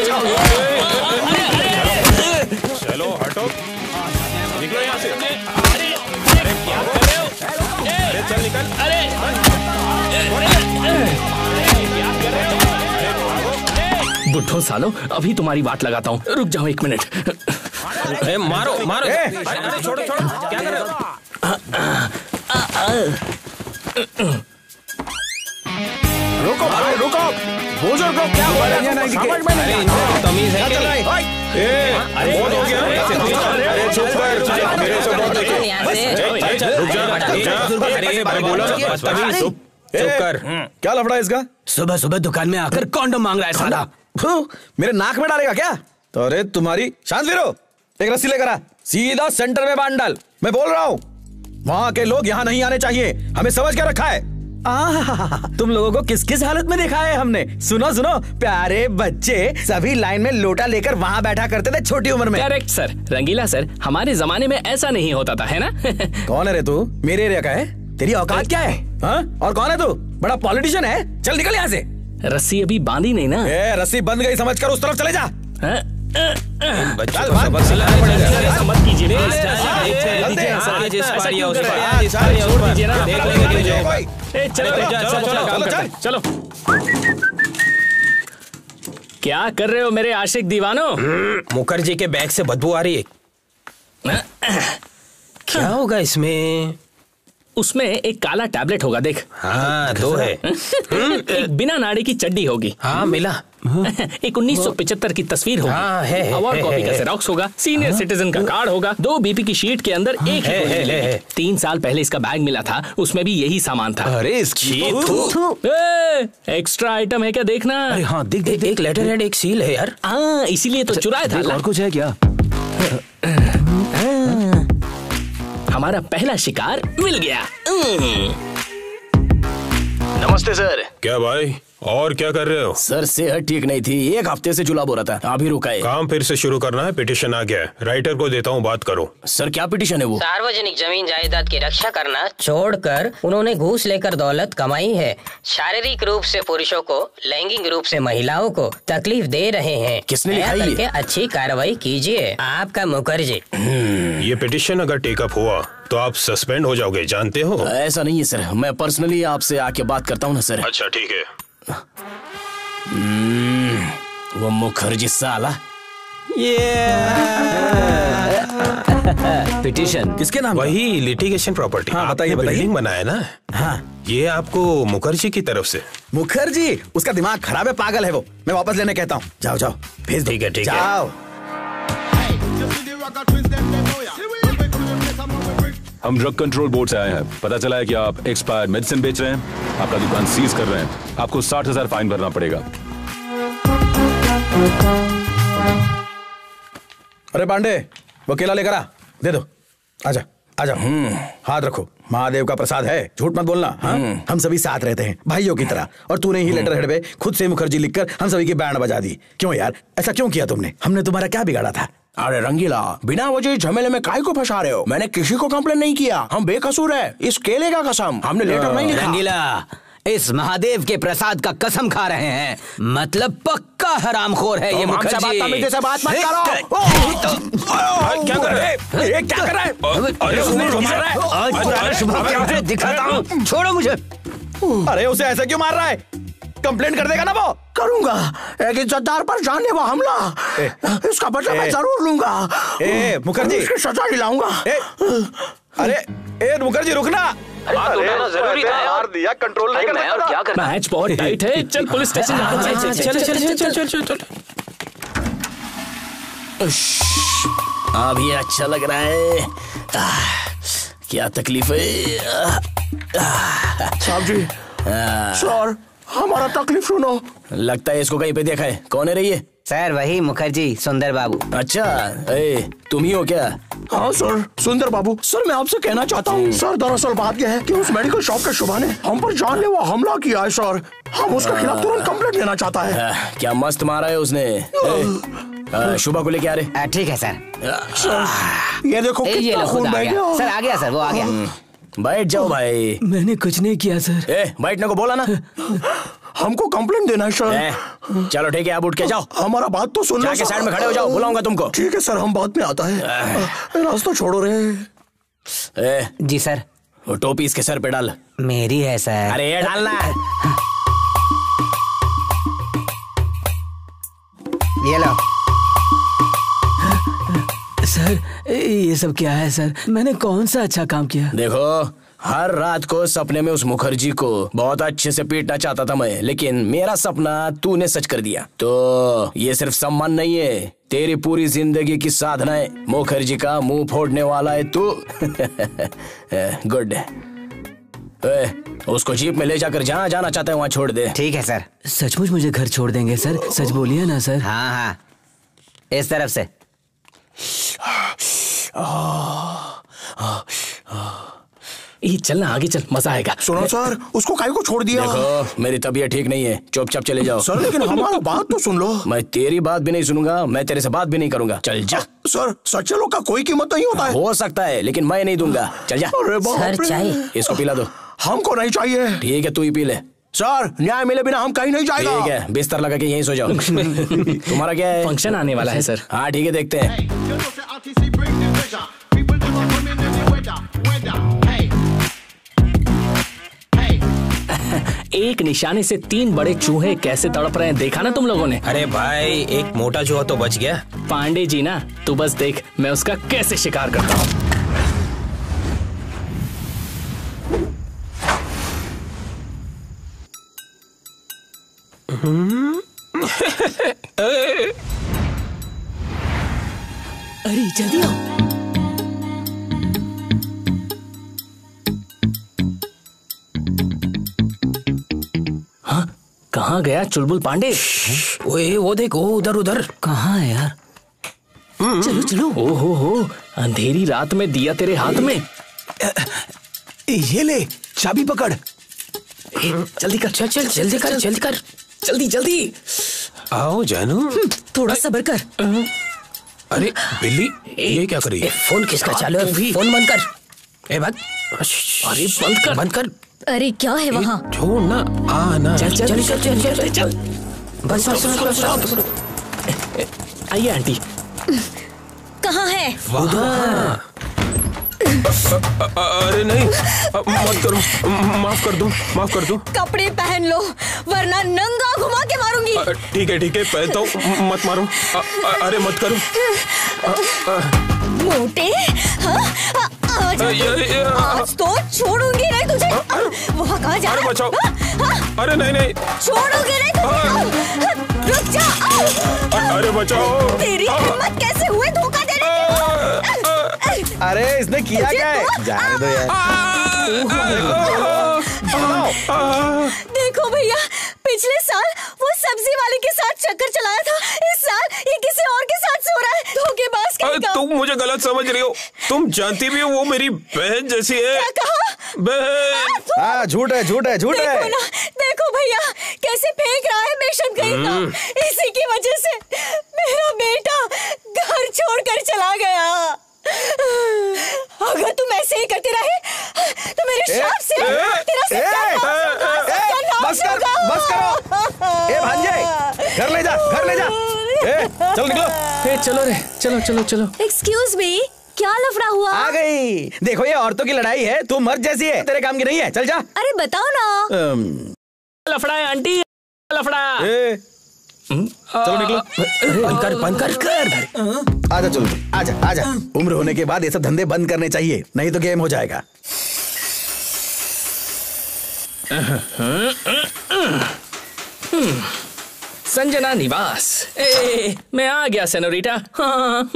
चलो हटो, निकलो यहाँ से। अरे क्या कर रहे हो? अरे चल निकल। अरे क्या कर रहे हो? बुढ़ो सालो, अभी तुम्हारी बात लगाता हूँ, रुक जाओ एक मिनट। अरे मारो मारो। अरे छोड़ो छोड़ो, क्या कर रहे हो? रुको भाई रुको, बुजुर्ग को क्या हुआ? समझ में नहीं आता। तमीज है चल रहा है? ए, अरे बहुत हो गया। अरे चुप कर, मेरे से बहुत चल यहाँ से। रुक जा, रुक जा। अरे मैं बोला तमीज, चुप चुप कर। क्या लफड़ा है इसका? सुबह सुबह दुकान में आकर कॉन्डम मांग रहा है साला। फू, मेरे नाक में डालेगा क्या? तो अरे तुम्हारी शांत वीरो, एक रस्सी लेकर आ, सीधा सेंटर में बांध डाल। मैं बोल रहा हूँ, वहाँ के लोग यहाँ नहीं आने चाहिए, हमें समझ के रखा है। आह, तुम लोगों को किस किस हालत में देखा है हमने? सुनो सुनो, प्यारे बच्चे सभी लाइन में लोटा लेकर वहाँ बैठा करते थे छोटी उम्र में। करेक्ट सर, रंगीला सर, हमारे जमाने में ऐसा नहीं होता था, है ना? कौन है रे तू? मेरे एरिया का है? तेरी औकात क्या है? हाँ? और कौन है तू? बड़ा पॉलिटिशियन है? चल निकल यहाँ से। रस्सी अभी बांधी नहीं ना। ए, रस्सी बंद गई समझकर उस तरफ चले जा। बच्चों को सबक सिखाना पड़ेगा। ऐसा मत कीजिए प्लीज। चलो क्या कर रहे हो मेरे आशिक दीवानों? मुखर्जी के बैग से बदबू आ रही है। क्या होगा इसमें? उसमें एक काला टैबलेट होगा, देख। हाँ, दो है। एक बिना नाड़ी की चड्डी होगी। हाँ, मिला। एक उन्नीस सौ पचहत्तर की तस्वीर होगी। हाँ, है, अवार्ड है, कॉपी है, का है। जेरॉक्स होगा। सीनियर सिटीजन का कार्ड होगा। दो बीपी की शीट के अंदर एक ही है, गोली है, मिलेगी। है। तीन साल पहले इसका बैग मिला था, उसमें भी यही सामान था। अरे इसकी तो ए, एक्स्ट्रा आइटम है क्या, देखना। अरे हाँ, देख देख एक लेटर हेड, एक सील है यार। हाँ, इसीलिए तो चुराया था। देख, और कुछ है क्या? हमारा पहला शिकार मिल गया। नमस्ते सर। क्या भाई, और क्या कर रहे हो? सर सेहत ठीक नहीं थी, एक हफ्ते से जुलाब हो रहा था, अभी रुका है। काम फिर से शुरू करना है, पिटिशन आ गया है। राइटर को देता हूँ, बात करो। सर क्या पिटिशन है वो? सार्वजनिक जमीन जायदाद की रक्षा करना छोड़कर उन्होंने घूस लेकर दौलत कमाई है। शारीरिक रूप से पुरुषों को, लैंगिक रूप से महिलाओं को तकलीफ दे रहे हैं। किसने दया लिखा है ये? करके अच्छी कार्रवाई कीजिए। आपका मुखर्जी। ये पिटिशन अगर टेकअप हुआ तो आप सस्पेंड हो जाओगे, जानते हो? ऐसा नहीं है सर, मैं पर्सनली आपसे आके बात करता हूँ ना सर। अच्छा ठीक है। हम्म, वो मुखर्जी साला। पिटीशन किसके नाम? वही लिटिगेशन प्रॉपर्टी। हाँ, बताइए, बताइए। बिल्डिंग बनाया ना? हाँ। ये आपको मुखर्जी की तरफ से। मुखर्जी, उसका दिमाग खराब है, पागल है वो। मैं वापस लेने कहता हूँ। जाओ जाओ, भेज दो। ठीक है, ठीक है। जाओ। हम ड्रग कंट्रोल बोर्ड से आए हैं। पता चला है कि आप एक्सपायर्ड मेडिसिन बेच रहे हैं। आपका दुकान सीज कर रहे हैं। आपको साठ हजार फाइन भरना पड़ेगा। अरे पांडे, वो केला लेकर आ, दे दो। आजा आजा। हाथ रखो, महादेव का प्रसाद है, झूठ मत बोलना। हाँ? हम सभी साथ रहते हैं भाइयों की तरह, और तूने ही लेटर हेड पे खुद से मुखर्जी लिखकर हम सभी की बैंड बजा दी। क्यों यार, ऐसा क्यों किया तुमने? हमने तुम्हारा क्या बिगाड़ा था? अरे रंगीला, बिना वजह झमेले में काहे को फंसा रहे हो? मैंने किसी को कंप्लेन नहीं किया, हम बेकसूर है। इस केले का कसम, हमने लेटर नहीं लिखा। रंगीला, इस महादेव के प्रसाद का कसम खा रहे हैं, मतलब पक्का हरामखोर है ये मुखर्जी। बदतमीजी से बात मत करो। क्या कर रहे हैं? ये क्या कर रहा है? अरे उसने जो मारा है। आज पुराना शुभ है, दिखाता हूँ, छोड़ो मुझे। अरे उसे ऐसा क्यों मार रहा है? कंप्लेंट कर देगा ना वो? करूंगा, एक इज्जतदार पर जानलेवा हमला, इसका बदला मैं जरूर लूंगा। ए मुखर्जी, इसकी सजा दिलाऊंगा। अरे ए मुखर्जी, रुकना। हाथ उठाना जरूरी था यार। दिया, कंट्रोल नहीं कर और क्या करना? मैच बहुत टाइट है, चल पुलिस स्टेशन। चल चल चल चल चल चल चल। अभी अच्छा लग रहा है। आह, क्या तकलीफ है? साहब जी, सर हमारा तकलीफ सुनो। लगता है इसको कहीं पे देखा है। कौन है रही है? सर वही मुखर्जी, सुंदर बाबू। अच्छा, ए, तुम ही हो क्या? हाँ सर, सुंदर बाबू। सर मैं आपसे कहना चाहता हूँ सर, दरअसल बात यह है कि उस मेडिकल शॉप के शुभा ने हम पर जानलेवा हमला किया है सर। हम उसके खिलाफ तुरंत कंप्लेंट लेना चाहता है। आ, क्या मस्त मारा है उसने। ए, शुभा को लेके आ रहे? ठीक है सर। सर ये देखो ये कितना लो, खुद खून आ बह गया। गया। सर आ गया सर, वो आ गया। बैठ जाओ भाई। मैंने कुछ नहीं किया सर। ए, बैठने को बोला ना। हमको कंप्लेंट देना है सर। चलो ठीक है, अब उठ के जाओ। हमारा बात तो सुन लो। जाके साइड में खड़े हो जाओ, बुलाऊंगा तुमको। ठीक है सर, हम बात में आता है। रास्ता छोड़ो रे। ए, जी सर। वो टोपी इसके सर पे डाल। मेरी है सर। अरे ये डालना। ये लो। सर ये सब क्या है सर? मैंने कौन सा अच्छा काम किया? देखो, हर रात को सपने में उस मुखर्जी को बहुत अच्छे से पीटना चाहता था मैं, लेकिन मेरा सपना तूने सच कर दिया। तो ये सिर्फ सम्मान नहीं है, तेरी पूरी जिंदगी की साधना है। मुखर्जी का मुंह फोड़ने वाला है तू। गुड। उसको जीप में ले जाकर जहाँ जाना चाहता है वहाँ छोड़ दे। ठीक है सर। सचमुच मुझे घर छोड़ देंगे सर? सच बोलिए ना सर। हाँ हाँ, इस तरफ से। ये चलना, आगे चल, मजा आएगा। सुनो सर, उसको काहे को छोड़ दिया? देखो, मेरी तबीयत ठीक नहीं है, चुपचाप चले जाओ। सर लेकिन हमारा बात तो सुन लो। मैं तेरी बात भी नहीं सुनूंगा, मैं तेरे से बात भी नहीं करूंगा। चल जा। सर सच्चे लोग का कोई कीमत नहीं होता है। हो सकता है, लेकिन मैं नहीं दूंगा। चल जा। सर चाहिए। इसको पिला दो। हमको नहीं चाहिए। ठीक है, तू ही पी ले। सर न्याय मिले बिना हम कहीं नहीं जाएगा। ठीक है, बिस्तर लगा के यहीं सो जाओ। तुम्हारा क्या है? फंक्शन आने वाला है सर। हाँ ठीक है, देखते हैं। एक निशाने से तीन बड़े चूहे कैसे तड़प रहे हैं, देखा ना तुम लोगों ने? अरे भाई, एक मोटा चूहा तो बच गया। पांडे जी ना, तू बस देख मैं उसका कैसे शिकार करता हूँ। अरे जल्दी आओ। हाँ, कहाँ गया चुलबुल पांडे? ओए वो देखो, उधर उधर। कहाँ है यार? चलो चलो। ओ हो हो, अंधेरी रात में दिया तेरे हाथ में। ये ले, चाबी पकड़। जल्दी कर, चल चल जल्दी कर, जल्दी कर, जल्दी जल्दी। आओ जानू, थोड़ा सब्र कर। अरे बिल्ली, ये क्या कर रही है? फोन किसका चालू है? फोन बंद कर। ए बात, अरे बंद कर, बंद कर। अरे क्या है वहाँ? छोड़ ना, आ ना। चल चल चल चल चल चल। बस बस बस बस। आइए आंटी। कहाँ है? वहाँ। अरे नहीं, मत करो, माफ कर दो, माफ कर दो। कपड़े पहन लो वरना नंगा घुमा के मारूंगी। ठीक है ठीक है, पहनता हूँ, मत मारो। अ, अ, अरे मत करो। मोटे, हाँ? आज, आज तो छोड़ूंगी नहीं तुझे। वहाँ कहाँ जा रहा है? अरे बचाओ। अरे नहीं नहीं, छोड़ूंगी नहीं तुझे। रुक जा। अरे बचाओ। तेरी हिम्मत कैसे हुई धोखा देने की? अरे इसने किया क्या है? जाने दो यार। देखो भैया, पिछले साल वो सब्जी वाले के साथ चक्कर चलाया था, इस साल ये किसी और के साथ सो रहा है। धोखेबाज कहीं का। तुम मुझे गलत समझ रही हो। तुम जानती भी हो वो मेरी बहन जैसी है। क्या कहा? बहन। हाँ झूठ है, झूठ है, झूठ है। देखो ना, देखो भैया कैसे फेंक रहा है बेशन कहीं का। इसी की वजह से मेरा बेटा घर छोड़कर चला गया। अगर तुम ऐसे ही करते रहे तो मेरे श्राप से तेरा सत्यानाश बस कर, बस करो। ए भांजे, घर ले जा, घर ले जा। ए, चलो निकलो। ए, चलो रे, चलो चलो चलो। एक्सक्यूज मी, क्या लफड़ा हुआ? आ गई। देखो ये औरतों की लड़ाई है, तू मर्द जैसी है, तेरे काम की नहीं है। चल जा। अरे बताओ ना। लफड़ा है आंटी, लफड़ा। ए, चलो निकलो। बंद कर, बंद कर, कर। आजा चलो, आजा आजा। उम्र होने के बाद ये सब धंधे बंद करने चाहिए, नहीं तो गेम हो जाएगा। संजना निवास। ए, मैं आ गया सेनोरिटा। हाँ,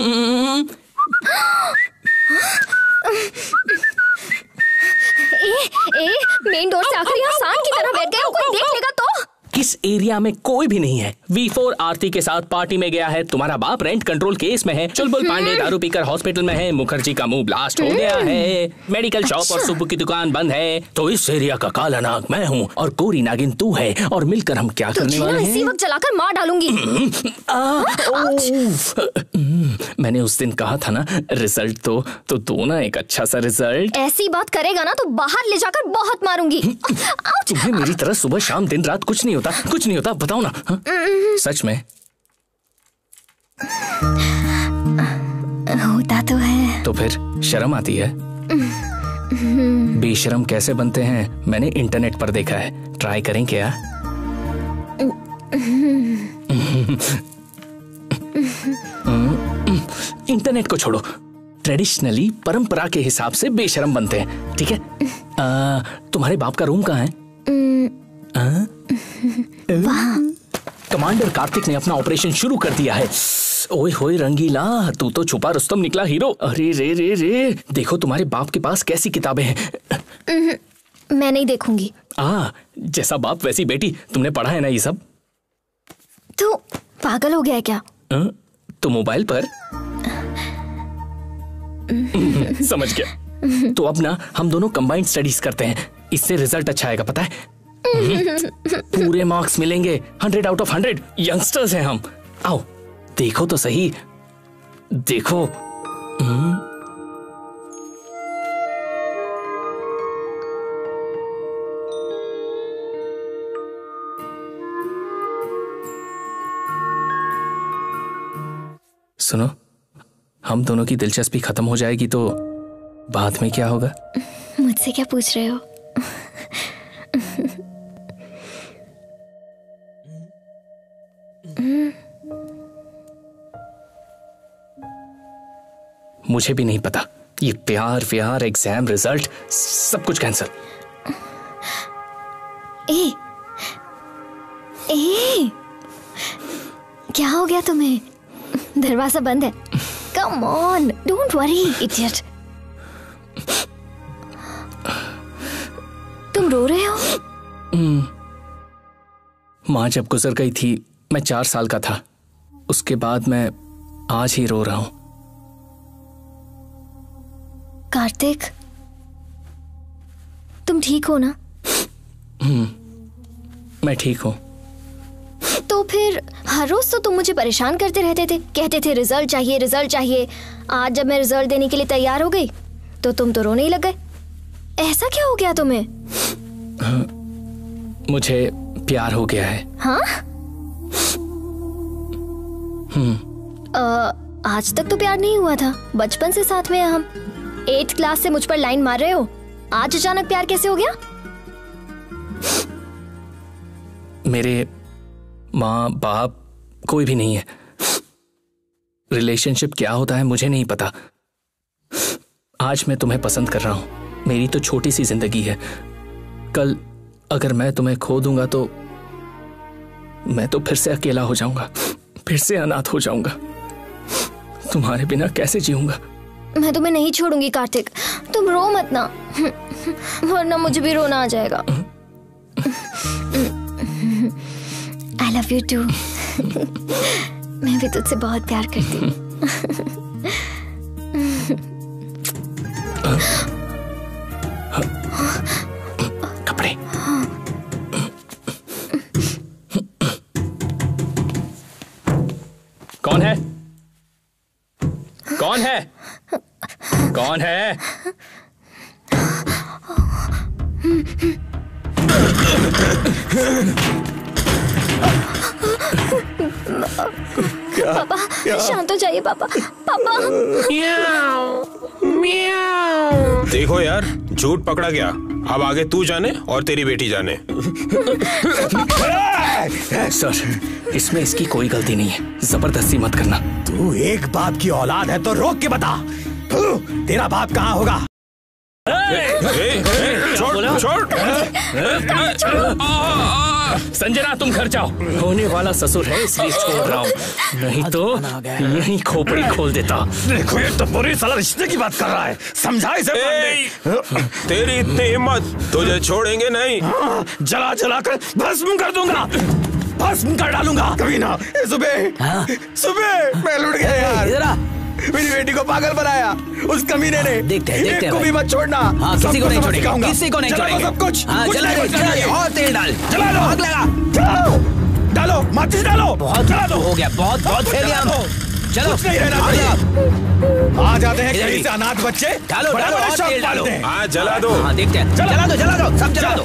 ए, ए, मेन डोर से आकर यहाँ सांड की तरह बैठ गए हो, कोई देख लेगा तो? इस एरिया में कोई भी नहीं है। वी फोर आरती के साथ पार्टी में गया है। तुम्हारा बाप रेंट कंट्रोल केस में है। चुलबुल पांडे दारू पीकर हॉस्पिटल में है। मुखर्जी का मुंह ब्लास्ट हो गया है। मेडिकल शॉप और सुब्बू की दुकान बंद है। तो इस एरिया का काला नाग मैं हूँ और कोरी नागिन तू है, और मिलकर हम क्या करने वाले हैं? इसी वक्त जलाकर मार डालूंगी। मैंने उस दिन कहा था ना, रिजल्ट तो तो दो ना एक अच्छा सा रिजल्ट। ऐसी बात करेगा ना तो बाहर ले जाकर बहुत मारूंगी। तुम्हें मेरी तरह सुबह शाम दिन रात कुछ नहीं होता, कुछ नहीं होता, बताओ ना। हा? सच में होता तो है। तो फिर शर्म आती है? बेशरम कैसे बनते हैं मैंने इंटरनेट पर देखा है, ट्राई करें क्या? इंटरनेट को छोड़ो, ट्रेडिशनली परंपरा के हिसाब से बेशरम बनते हैं, ठीक है? आ, तुम्हारे बाप का रूम कहाँ है? कमांडर कार्तिक ने अपना ऑपरेशन शुरू कर दिया है। ओए होए रंगीला, तू तो छुपा रुस्तम निकला हीरो। अरे रे रे रे, देखो तुम्हारे बाप के पास कैसी किताबें हैं। मैं नहीं देखूंगी। आ, जैसा बाप वैसी बेटी, तुमने पढ़ा है ना ये सब? तू पागल हो गया है क्या? आ, तो मोबाइल पर समझ गया। तो अब ना हम दोनों कंबाइंड स्टडीज करते हैं, इससे रिजल्ट अच्छा आएगा, पता है? पूरे मार्क्स मिलेंगे, hundred out of hundred. Youngsters हैं हम। आओ देखो तो सही, देखो। सुनो, हम दोनों की दिलचस्पी खत्म हो जाएगी तो बाद में क्या होगा? मुझसे क्या पूछ रहे हो? मुझे भी नहीं पता। ये प्यार व्यार एग्जाम रिजल्ट सब कुछ कैंसिल। ए, ए, क्या हो गया तुम्हें? दरवाजा बंद है। Come on, don't worry idiot. तुम रो रहे हो? माँ जब गुजर गई थी मैं चार साल का था। उसके बाद मैं आज ही रो रहा हूं। कार्तिक, तुम ठीक हो ना? हम्म, मैं ठीक हूं। तो फिर हर रोज तो तुम मुझे परेशान करते रहते थे, कहते थे रिजल्ट चाहिए रिजल्ट चाहिए। आज जब मैं रिजल्ट देने के लिए तैयार हो गई तो तुम तो रोने ही लग गए। ऐसा क्या हो गया तुम्हें? हाँ, मुझे प्यार हो गया है। हाँ? हम्म। आ, आज तक तो प्यार नहीं हुआ था, बचपन से साथ में हैं हम। एट्थ क्लास से मुझ पर लाइन मार रहे हो, आज अचानक प्यार कैसे हो गया? मेरे माँ बाप कोई भी नहीं है। रिलेशनशिप क्या होता है मुझे नहीं पता। आज मैं तुम्हें पसंद कर रहा हूं। मेरी तो छोटी सी जिंदगी है। कल अगर मैं तुम्हें खो दूंगा तो मैं तो फिर से अकेला हो जाऊंगा, फिर से अनाथ हो जाऊंगा। तुम्हारे बिना कैसे जीऊंगा? मैं तुम्हें नहीं छोड़ूंगी कार्तिक, तुम रो मत ना, वरना मुझे भी रोना आ जाएगा। I love you too। मैं भी तुझसे बहुत प्यार करती हूँ। कपड़े। कौन है? कौन है? कौन है? क्या? पापा क्या? शांत हो जाइए पापा। पापा। देखो यार, झूठ पकड़ा गया। अब आगे तू जाने और तेरी बेटी जाने। सर, इसमें इसकी कोई गलती नहीं है, जबरदस्ती मत करना। तू एक बाप की औलाद है तो रोक के बता, तेरा बाप कहाँ होगा? छोड़ छोड़। संजना, तुम घर जाओ। होने वाला ससुर है इसलिए छोड़ रहा हूँ, नहीं तो यही खोपड़ी खोल देता। देखो ये तो बुरी साला रिश्ते की बात कर रहा है, समझा इसे। तेरी इतनी हिम्मत, तुझे छोड़ेंगे नहीं। जला जला कर भस्म कर दूंगा, भस्म कर डालूंगा। कभी ना। सुबह सुबह मैं लुट गया यार। मेरी बेटी को पागल बनाया उस कमीने ने। देखते हैं, देखते हैं एक को भी मत छोड़ना। हाँ, किसी को नहीं छोड़ेंगे, किसी को नहीं छोड़ेंगे। सब कुछ हाँ, जला दो, जला दो, और तेल डाल, जला लो, आग लगा, जलाओ, डालो, माचिस डालो। बहुत जला दो, हो गया, बहुत बहुत फैल गया। चलो, कुछ नहीं रहना चाहिए। आ जाते हैं कहीं से अनाथ बच्चे। डालो, डालो, और तेल डालो। हाँ, जला दो। हाँ, देखते हैं, जला दो, जला दो, सब जला दो।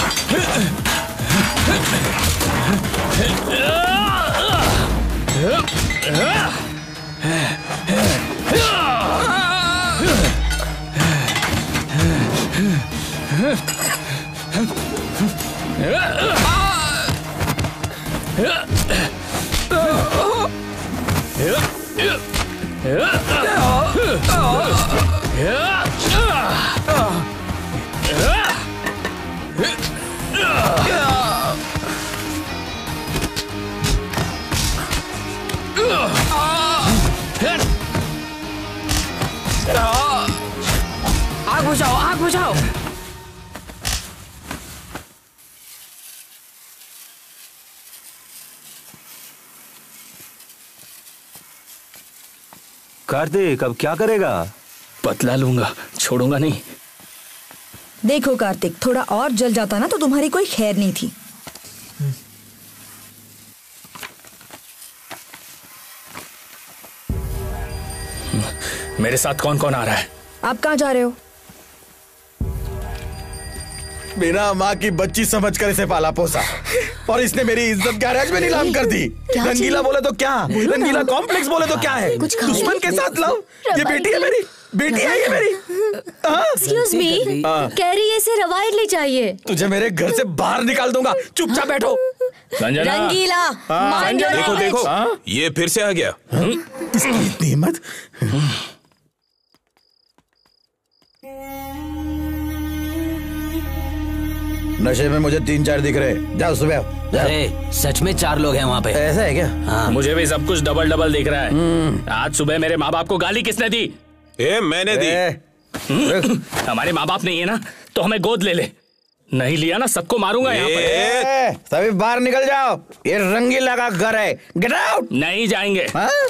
Yeah. आग बुझाओ, आग बुझाओ। कार्तिक अब क्या करेगा? बदला लूंगा, छोड़ूंगा नहीं। देखो कार्तिक, थोड़ा और जल जाता ना तो तुम्हारी कोई खैर नहीं थी। मेरे साथ कौन कौन आ रहा है? आप कहाँ जा रहे हो? बिना माँ की बच्ची समझकर इसे पाला पोसा और इसने मेरी इज्जत गैराज में नीलाम कर दी। रंगीला बोले तो क्या, रंगीला कॉम्प्लेक्स बोले तो क्या है, दुश्मन के साथ लव। ये बेटी है मेरी, बेटी है ये मेरी। एक्सक्यूज मी, कैरी इसे रवायतली चाहिए। तुझे मेरे घर से बाहर निकाल दूंगा, चुपचाप बैठो। रंगीला, माइंड योर देखो लैंग्वेज। देखो, ये फिर से आ गया। इसकी इतनी हिम्मत। नशे में मुझे तीन चार दिख रहे। जाओ सुबह जाओ। अरे सच में चार लोग हैं वहाँ पे। ऐसा है क्या? हाँ। मुझे भी सब कुछ डबल डबल दिख रहा है। आज सुबह मेरे माँ बाप को गाली किसने दी? ए, मैंने दी। हम्म? हमारे माँ बाप नहीं है ना तो हमें गोद ले ले। नहीं लिया ना सबको मारूंगा यहाँ पे। सभी बाहर निकल जाओ, ये रंगीला का घर है। Get out. नहीं जाएंगे।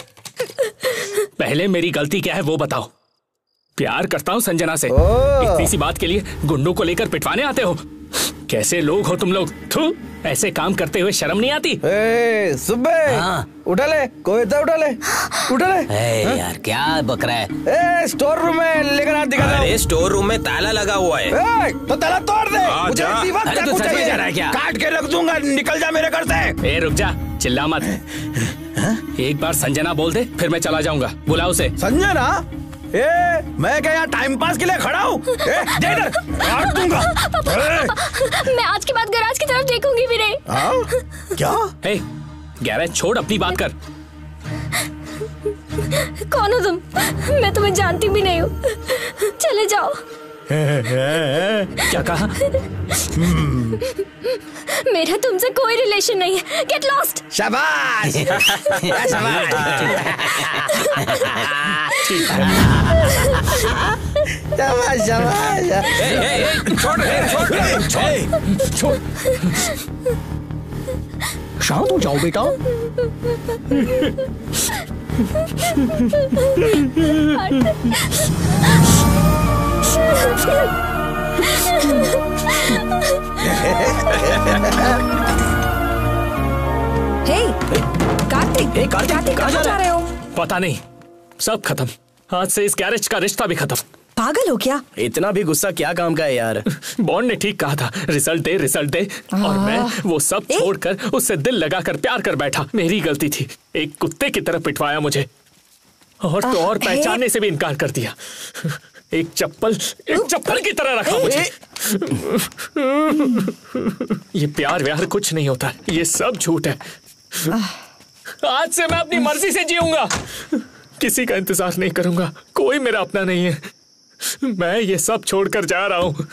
पहले मेरी गलती क्या है वो बताओ। प्यार करता हूँ संजना से, इतनी सी बात के लिए गुंडों को लेकर पिटवाने आते हो। कैसे लोग हो तुम लोग? थू, ऐसे काम करते हुए शर्म नहीं आती? ए, सुबह हाँ। उठा ले, कोई तो उठा ले, उठा ले। ए, यार क्या बक रहा है? ए, स्टोर रूम में लेकर हाथ दिखा दो। अरे स्टोर रूम में ताला लगा हुआ है। ए, तो ताला तोड़ दे। मुझे जा। इसी वक्त अरे तू चाकू सच में चाहिए। जा रहा है क्या? काट के रख दूंगा, निकल जा मेरे घर से। ए रुक जा, चिल्ला मत। एक बार संजना बोल दे फिर मैं चला जाऊंगा। बुला उसे। संजना? ए, मैं क्या यहाँ टाइम पास के लिए खड़ा हूँ? काट दूंगा। मैं आज के बाद गैराज की तरफ देखूंगी भी नहीं। हाँ? क्या? ए, गैरेज छोड़, अपनी बात कर। कौन हो तुम? मैं तुम्हें जानती भी नहीं हूँ। चले जाओ। क्या कहा? मेरा तुमसे कोई रिलेशन नहीं है। Get lost. शाबाश। शाबाश। शाबाश शाबाश। ए, ए, ए, छोड़ ए, छोड़ ए, छोड़ छोड़। शांत हो जाओ बेटा। हे, कार्तिक, कार्तिक कहाँ जा रहे हो? पता नहीं, सब खत्म। आज से इस गैरेज का रिश्ता भी खत्म। पागल हो क्या? इतना भी गुस्सा क्या काम का है यार? बॉन्ड ने ठीक कहा था, रिजल्ट दे रिजल्ट दे, और मैं वो सब छोड़कर उससे दिल लगाकर प्यार कर बैठा। मेरी गलती थी, एक कुत्ते की तरह पिटवाया मुझे, और तो और पहचानने से भी इनकार कर दिया। एक चप्पल एक चप्पल की तरह रखा मुझे। ये प्यार व्यार कुछ नहीं होता, ये सब झूठ है। आज से मैं अपनी मर्जी से जीऊंगा, किसी का इंतजार नहीं करूंगा। कोई मेरा अपना नहीं है। मैं ये सब छोड़कर जा रहा हूं।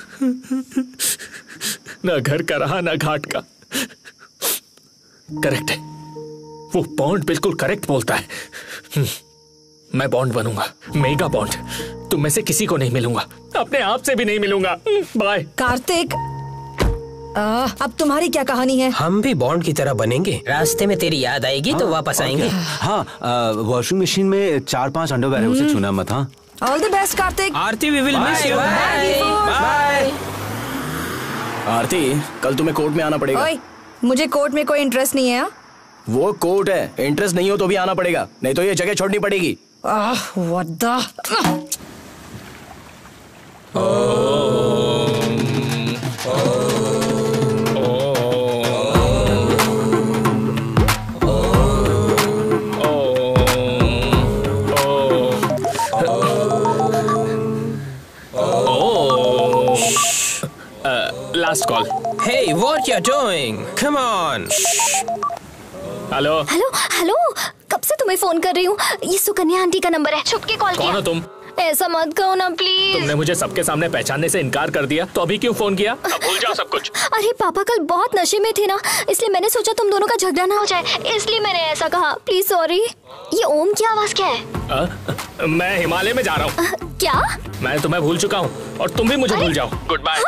ना घर का रहा ना घाट का। करेक्ट है, वो बॉन्ड बिल्कुल करेक्ट बोलता है। मैं बॉन्ड बनूंगा, मेगा बॉन्ड। तुम में से किसी को नहीं मिलूंगा, अपने आप से भी नहीं मिलूंगा। बाय। कार्तिक, आ, अब तुम्हारी क्या कहानी है? हम भी बॉन्ड की तरह बनेंगे। रास्ते में तेरी याद आएगी तो वापस आएंगे। हाँ, वॉशिंग मशीन में चार पांच अंडरवेयर है, उसे छूना मत। हाँ, all the best Kartik. Aarti, we will miss you. Bye. Aarti, कल तुम्हें कोर्ट में आना पड़ेगा। ओए, मुझे कोर्ट में कोई इंटरेस्ट नहीं है। वो कोर्ट है, इंटरेस्ट नहीं हो तो भी आना पड़ेगा, नहीं तो ये जगह छोड़नी पड़ेगी। Ah, what the? Last call. Hey, what you're doing? Come on. Hello hello hello, कब से तुम्हें फोन कर रही हूँ। ये सुकन्या आंटी का नंबर है, छुप के कॉल किया। कौन हो तुम? ऐसा मत कहो ना प्लीज। तुमने मुझे सबके सामने पहचानने से इनकार कर दिया, तो अभी क्यों फोन किया? अब भूल जाओ सब कुछ। अरे पापा कल बहुत नशे में थे ना, इसलिए मैंने सोचा तुम दोनों का झगड़ा ना हो जाए, इसलिए मैंने ऐसा कहा। Please sorry. ये ओम की आवाज क्या है? आ, मैं हिमालय में जा रहा हूँ। क्या? मैं तुम्हें भूल चुका हूँ और तुम भी मुझे भूल जाओ। Good bye.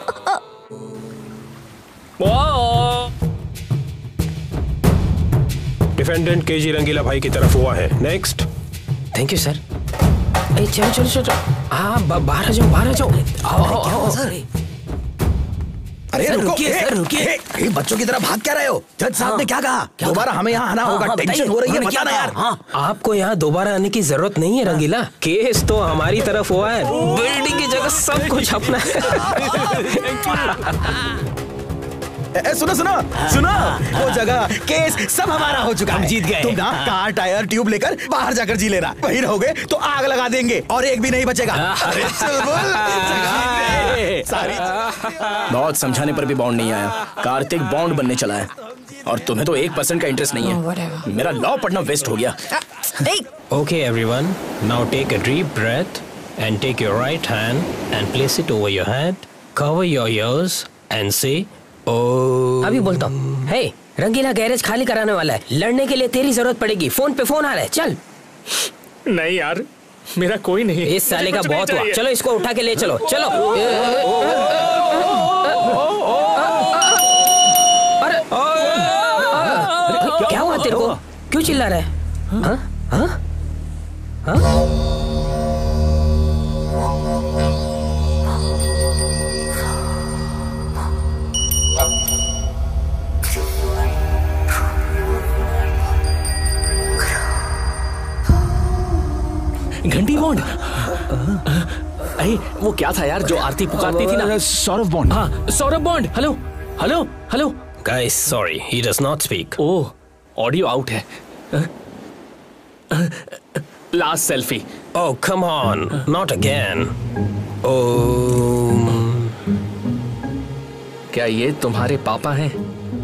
Defendant KG Rangeela भाई की तरफ हुआ है। नेक्स्ट। Thank you sir. ए चलो चलो चलो, हाँ बाहर आ जाओ, बाहर आ जाओ। आओ आओ आओ सर। अरे सर, रुको, रुकिए, ए, सर, रुकिए। ए, ए, बच्चों की तरह भाग क्या रहे हो? जज साहब ने क्या कहा? दोबारा हमें यहाँ आना होगा, टेंशन हो रही है, बताना यार। हाँ, आपको यहाँ दोबारा आने की जरूरत नहीं है रंगीला, केस तो हमारी तरफ हुआ है, बिल्डिंग की जगह सब कुछ अपना है। ए, सुनो सुनो सुनो, वो जगह केस सब हमारा हो चुका है। जीत गए। तुम ना कार टायर ट्यूब लेकर बाहर जाकर जी लेना, वहीं रहोगे तो आग लगा देंगे और एक भी नहीं बचेगा। अरे सारी बहुत समझाने पर भी बॉन्ड नहीं आया। कार्तिक बॉन्ड बनने चला है और तुम्हें तो एक परसेंट का इंटरेस्ट नहीं है। मेरा लॉ पढ़ना वेस्ट हो गया। Okay everyone, now take a deep breath and take your right hand and place it over your head, cover your ears and say oh. अभी बोलता हूँ। हे, रंगीला गैरेज खाली कराने वाला है, लड़ने के लिए तेरी जरूरत पड़ेगी। फोन पे फोन आ रहा है, चल। नहीं यार, मेरा कोई नहीं। इस साले का बहुत हुआ, चलो इसको उठा के ले चलो, चलो। अरे क्या हुआ तेरे को? क्यों चिल्ला रहा है? हाँ? हाँ? हाँ? घंटी बॉन्ड। अरे वो क्या था यार जो आरती पुकारती थी ना? सौरभ बॉन्ड। हाँ, Saurabh Bond. Hello hello hello. Guys, sorry, he does not speak. Oh, audio out है। Last selfie. Oh, come on, not again. Oh. क्या ये तुम्हारे पापा हैं?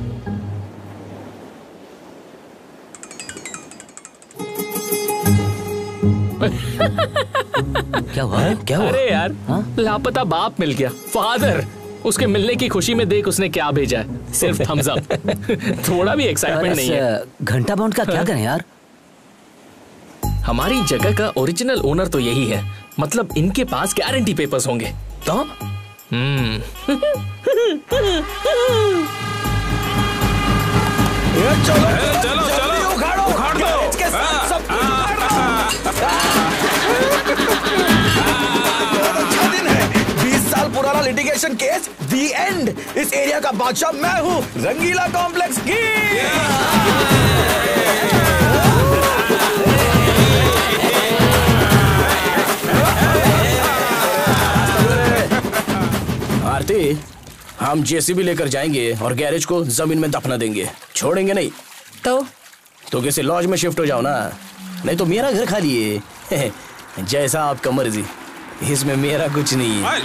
क्या हुआ? क्या हुआ? अरे यार, लापता बाप मिल गया। फादर, उसके मिलने की खुशी में देख उसने क्या भेजा है, सिर्फ थम्स अप। थोड़ा भी एक्साइटमेंट नहीं है। घंटा बॉन्ड का क्या करें यार? हमारी जगह का ओरिजिनल ओनर तो यही है, मतलब इनके पास गारंटी पेपर्स होंगे तो। हम्म। चलो चलो चलो, उखाड़ो उखाड़ दो। इसके साथ सब कुछ उखाड़ दो। अच्छा दिन है, बीस साल पुराना लिटिगेशन केस, दी एंड। इस एरिया का बादशाह मैं हूँ, रंगीला कॉम्प्लेक्स की। आरती, हम जेसीबी लेकर जाएंगे और गैरेज को जमीन में दफना देंगे, छोड़ेंगे नहीं। तो तो किसी लॉज में शिफ्ट हो जाओ ना, नहीं तो मेरा घर खाली है। जैसा आपका मर्जी, इसमें मेरा कुछ नहीं है।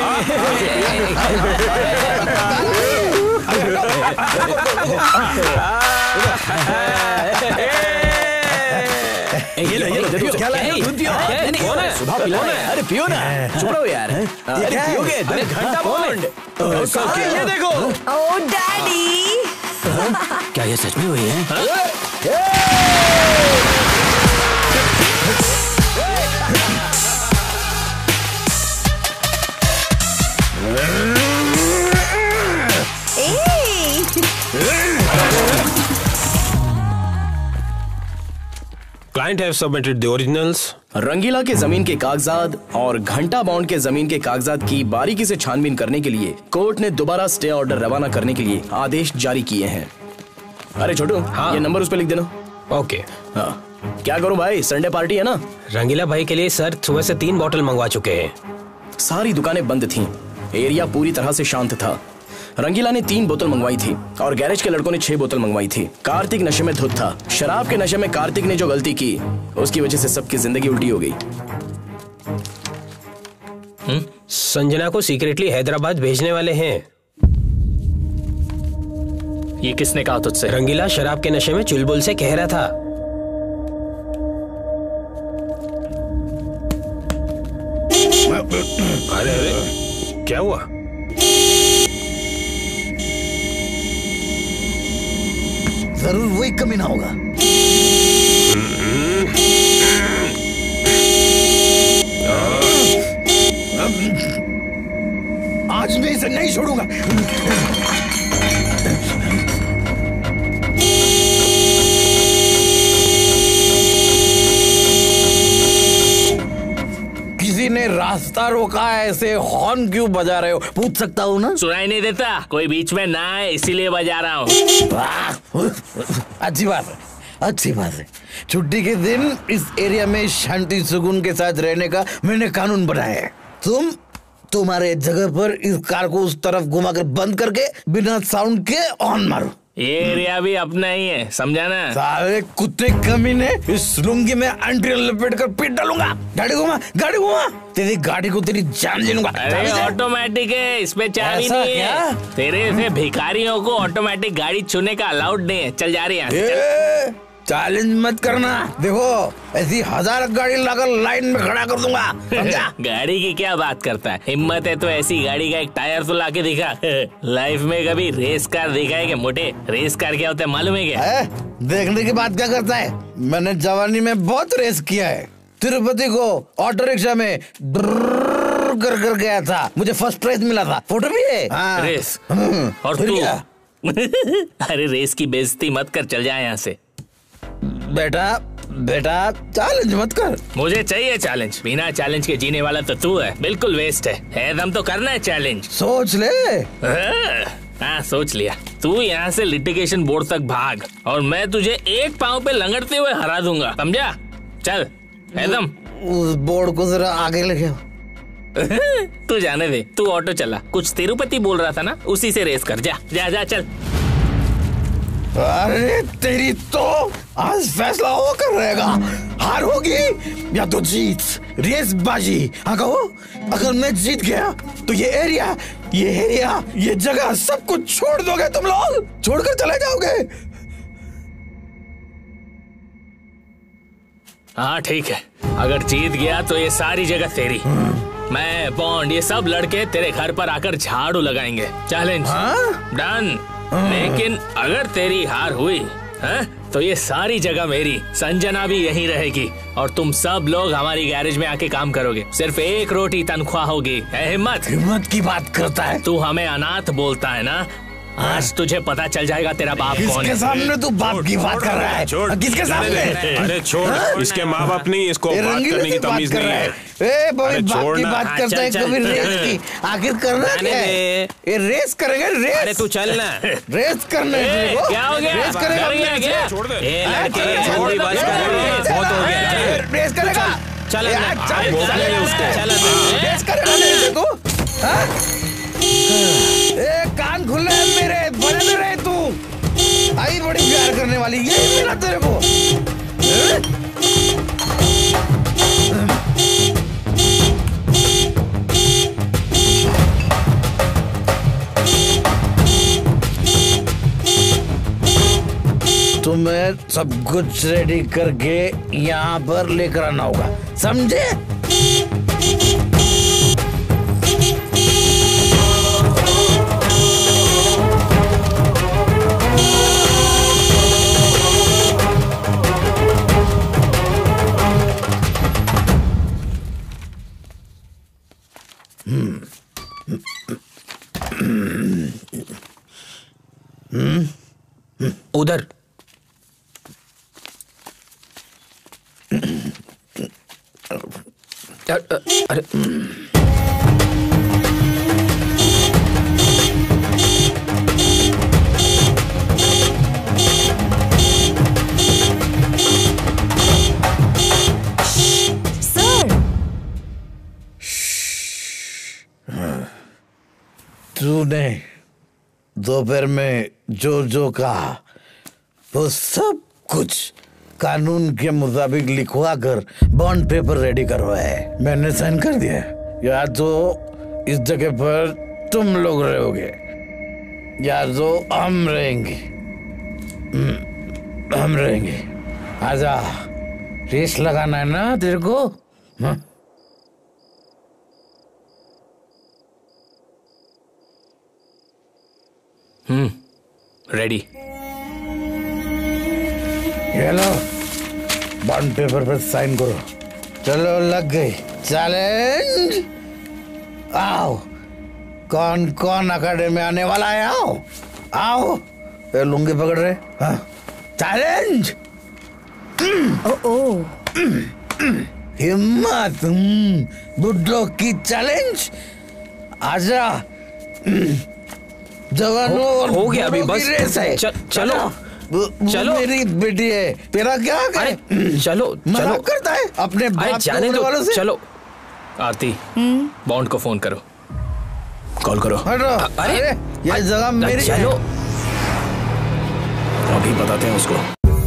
ये लो, ये लो, दे दो। क्या लाया? दूध पियो। कौन है? सुबह पिलाना है। अरे पियो ना, चुप रहो यार। अरे पियोगे? अरे घंटा बॉन्ड। ये देखो। Oh daddy. क्या ये सच में हुई है? Client have submitted the originals. रंगीला के जमीन के कागजात और घंटा बॉन्ड के जमीन के कागजात की बारीकी से छानबीन करने के लिए कोर्ट ने दोबारा स्टे ऑर्डर रवाना करने के लिए आदेश जारी किए हैं। अरे छोटू, हाँ। ये नंबर उस पे लिख देना। ओके। हाँ। क्या करूं भाई, संडे पार्टी है ना? रंगीला भाई के लिए सर सुबह से तीन बोतल मंगवा चुके हैं। सारी दुकानें बंद थीं, एरिया पूरी तरह से शांत था। रंगीला ने तीन बोतल मंगवाई थी और गैरेज के लड़कों ने छह बोतल मंगवाई थी। कार्तिक नशे में धुत था। शराब के नशे में कार्तिक ने जो गलती की, उसकी वजह से सबकी जिंदगी उल्टी हो गई। संजना को सीक्रेटली हैदराबाद भेजने वाले हैं। ये किसने कहा तुझसे? रंगीला शराब के नशे में चुलबुल से कह रहा था। अरे अरे क्या हुआ? जरूर वही कमीना होगा। आज मैं इसे नहीं छोड़ूंगा। किसी ने रास्ता रोका है, ऐसे हॉर्न क्यों बजा रहे हो? पूछ सकता हूँ ना? सुनाई नहीं देता? कोई बीच में ना है इसीलिए बजा रहा हूँ। अच्छी बात है, अच्छी बात है। छुट्टी के दिन इस एरिया में शांति सुकून के साथ रहने का मैंने कानून बनाया है। तुम तुम्हारे जगह पर इस कार को उस तरफ घुमाकर बंद करके बिना साउंड के ऑन मारो। ये एरिया भी अपना ही है, समझा ना? सारे कुत्ते कमीने, इस लुंगी में अंटी लपेट कर पीट डालूंगा। गाड़ी घुमा, गाड़ी घुमा, तेरी गाड़ी को तेरी जान ले लूंगा। अरे ऑटोमेटिक है, इसमें चाबी नहीं है। तेरे से भिखारियों को ऑटोमेटिक गाड़ी छूने का अलाउड नहीं है। चल जा रही है। चैलेंज मत करना। देखो ऐसी हजार गाड़ी लाकर लाइन में खड़ा कर दूंगा, समझा? गाड़ी की क्या बात करता है? हिम्मत है तो ऐसी गाड़ी का एक टायर तो लाके दिखा। लाइफ में कभी रेस कार देखा है क्या? मोटे रेस कार क्या होता है मालूम है क्या? है? देखने की बात क्या करता है? मैंने जवानी में बहुत रेस किया है। तिरुपति को ऑटो रिक्शा में कर कर गया था, मुझे फर्स्ट प्राइज मिला था। फोटो भी है। हाँ। रेस और तू? अरे रेस की बेइज्जती मत कर, चल जाए यहाँ से। बेटा बेटा चैलेंज मत कर। मुझे चाहिए चैलेंज। बिना चैलेंज के जीने वाला तो तू है, बिल्कुल वेस्ट है। एकदम तो करना है चैलेंज। सोच ले। हाँ सोच लिया। तू यहाँ से लिटिगेशन बोर्ड तक भाग और मैं तुझे एक पाँव पे लंगड़ते हुए हरा दूंगा, समझा? चल एकदम। उस बोर्ड को जरा आगे लेके आओ। तू जाने दे, तू ऑटो चला। कुछ तिरुपति बोल रहा था ना, उसी से रेस कर। जा जा जा चल। अरे तेरी तो आज फैसला होकर रहेगा, हार होगी या तो जीत। रेस बाजी। हाँ कहो, अगर मैं जीत गया तो ये एरिया, ये एरिया, ये जगह सब कुछ छोड़ दोगे तुम लोग? छोड़कर चले जाओगे? हाँ ठीक है, अगर जीत गया तो ये सारी जगह तेरी। मैं बॉन्ड ये सब लड़के तेरे घर पर आकर झाड़ू लगाएंगे। Challenge done. लेकिन अगर तेरी हार हुई है तो ये सारी जगह मेरी। संजना भी यहीं रहेगी और तुम सब लोग हमारी गैरेज में आके काम करोगे। सिर्फ एक रोटी तनख्वाह होगी। हिम्मत हिम्मत की बात करता है तू। हमें अनाथ बोलता है ना, आज तुझे पता चल जाएगा तेरा बाप कौन है। किसके सामने तू बाप की बात कर रहा है? किसके सामने? अरे छोड़, इसके माँ बाप नहीं, इसको बात करने की तमीज नहीं है। ए भाई बाप की बात करता है, कभी रेस की। आखिर करना क्या है? ये रेस करेंगे, रेस। अरे तू चल ना। रेस करने को क्या हो गया? रेस करेगा क्या? छोड़ दे। ए लड़के छोड़, बस कर, बहुत हो गया। रेस करेगा। चल चल रेस करेगा तू? ए कान खुले हैं मेरे, बने में रहे तू। आई बड़ी प्यार करने वाली, यही मिला तेरे को। तुम्हें सब कुछ रेडी करके यहाँ पर लेकर आना होगा, समझे? उधर अरे तूने दोपहर में जो जो कहा वो सब कुछ कानून के मुताबिक लिखवा कर बॉन्ड पेपर रेडी करवाया है। मैंने साइन कर दिया। या तो इस जगह पर तुम लोग रहोगे या तो हम रहेंगे। हम रहेंगे। आजा, रेस लगाना है ना तेरे को? हाँ? Hmm, ready. ये लो, बॉन्ड पेपर पर साइन करो। चलो, लग गई। चैलेंज। आओ, कौन कौन अकेडमी आने वाला है? आओ आओ। ये लुंगी पकड़ रहे? हाँ। चैलेंज। ओ ओ हिम्मत। बुड्ढों की चैलेंज। आजा। जवानों और हो गया अभी, बस रेस है। च, चलो चलो। मेरी बेटी है, तेरा क्या है? चलो चलो करता है अपने बाप जाने दो वालों से। चलो आरती, बॉन्ड को फोन करो। कॉल करो। हटो। अरे ये जगह मेरी। चलो अभी बताते हैं उसको।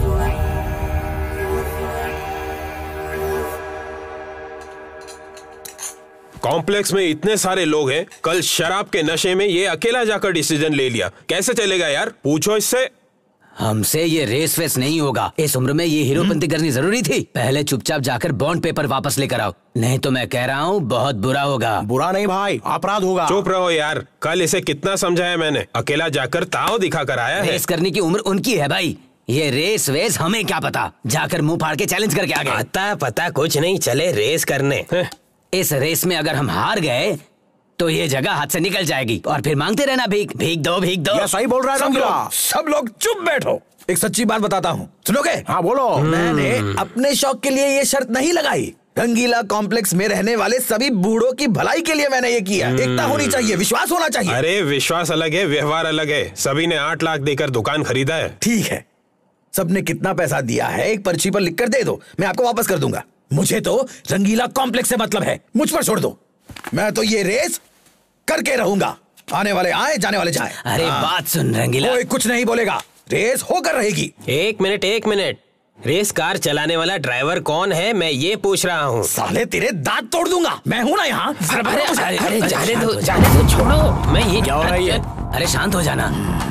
कॉम्प्लेक्स में इतने सारे लोग हैं, कल शराब के नशे में ये अकेला जाकर डिसीजन ले लिया। कैसे चलेगा यार? पूछो इससे। हमसे ये रेस वेस नहीं होगा। इस उम्र में ये हीरोपंती करनी जरूरी थी। पहले चुपचाप जाकर बॉन्ड पेपर वापस लेकर आओ, नहीं तो मैं कह रहा हूँ बहुत बुरा होगा। बुरा नहीं भाई, अपराध होगा। चुप रहो यार, कल इसे कितना समझाया मैंने। अकेला जाकर ताव दिखा कर आया है। रेस करने की उम्र उनकी है भाई। ये रेस वेस हमें क्या पता। जाकर मुंह फाड़ के चैलेंज करके आ गए। पता पता कुछ नहीं, चले रेस करने। इस रेस में अगर हम हार गए तो ये जगह हाथ से निकल जाएगी और फिर मांगते रहना भीख भीख दो भीख दो। ये सही बोल रहा है सब रंगीला। लोग सब लोग चुप बैठो। एक सच्ची बात बताता हूँ, सुनोगे? हाँ बोलो। मैंने अपने शौक के लिए ये शर्त नहीं लगाई। रंगीला कॉम्प्लेक्स में रहने वाले सभी बूढ़ों की भलाई के लिए मैंने ये किया। एकता होनी चाहिए, विश्वास होना चाहिए। अरे विश्वास अलग है, व्यवहार अलग है। सभी ने आठ लाख देकर दुकान खरीदा है। ठीक है, सबने कितना पैसा दिया है एक पर्ची पर लिख कर दे दो, मैं आपको वापस कर दूंगा। मुझे तो रंगीला कॉम्प्लेक्स से मतलब है, मुझ पर छोड़ दो। मैं तो ये रेस करके रहूंगा। आने वाले आए, जाने वाले जाए। अरे बात सुन रंगीला, कोई कुछ नहीं बोलेगा, रेस होकर रहेगी। एक मिनट एक मिनट, रेस कार चलाने वाला ड्राइवर कौन है, मैं ये पूछ रहा हूँ। साले तेरे दांत तोड़ दूंगा, मैं हूँ ना यहाँ। अरे अरे अरे जाने दो जाने दो, छोड़ो। मैं ये क्या हो रहा है ये? अरे शांत हो जाना।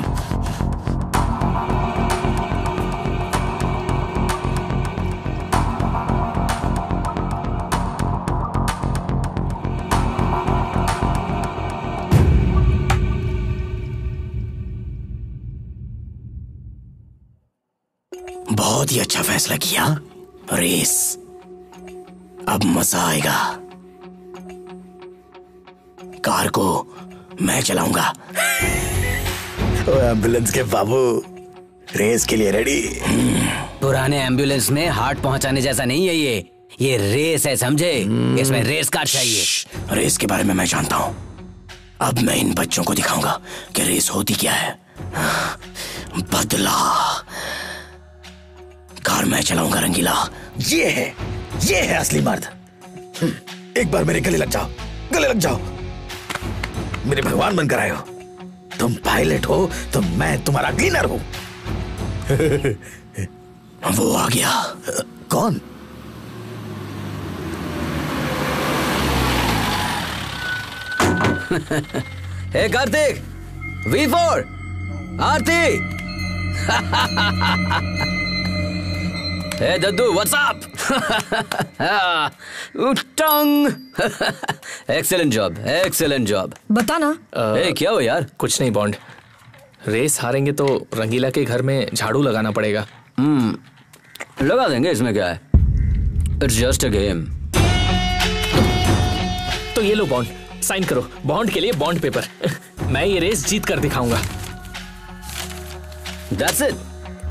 बहुत ही अच्छा फैसला किया। रेस, अब मजा आएगा। कार को मैं चलाऊंगा। ओ एम्बुलेंस के बाबू, रेस के लिए रेडी? पुराने एम्बुलेंस में हार्ट पहुंचाने जैसा नहीं है ये। ये रेस है, समझे? इसमें रेस कार चाहिए। रेस के बारे में मैं जानता हूं। अब मैं इन बच्चों को दिखाऊंगा कि रेस होती क्या है। बदला। कार मैं चलाऊंगा रंगीला। ये है, ये है असली मर्द। एक बार मेरे गले लग जाओ, गले लग जाओ। मेरे भगवान बनकर आए हो। तुम पायलट हो तो मैं तुम्हारा क्लीनर हूं। वो आ गया। कौन? Hey Kartik, V four, Aarti. Hey दद्दू, what's up? Tongue. Excellent job, excellent job. बताना। ए, क्या हो यार? कुछ नहीं बॉन्ड, रेस हारेंगे तो रंगीला के घर में झाड़ू लगाना पड़ेगा। हम्म, लगा देंगे, इसमें क्या है। It's just a game. तो ये लो बॉन्ड, साइन करो। बॉन्ड के लिए बॉन्ड पेपर। मैं ये रेस जीत कर दिखाऊंगा। That's it.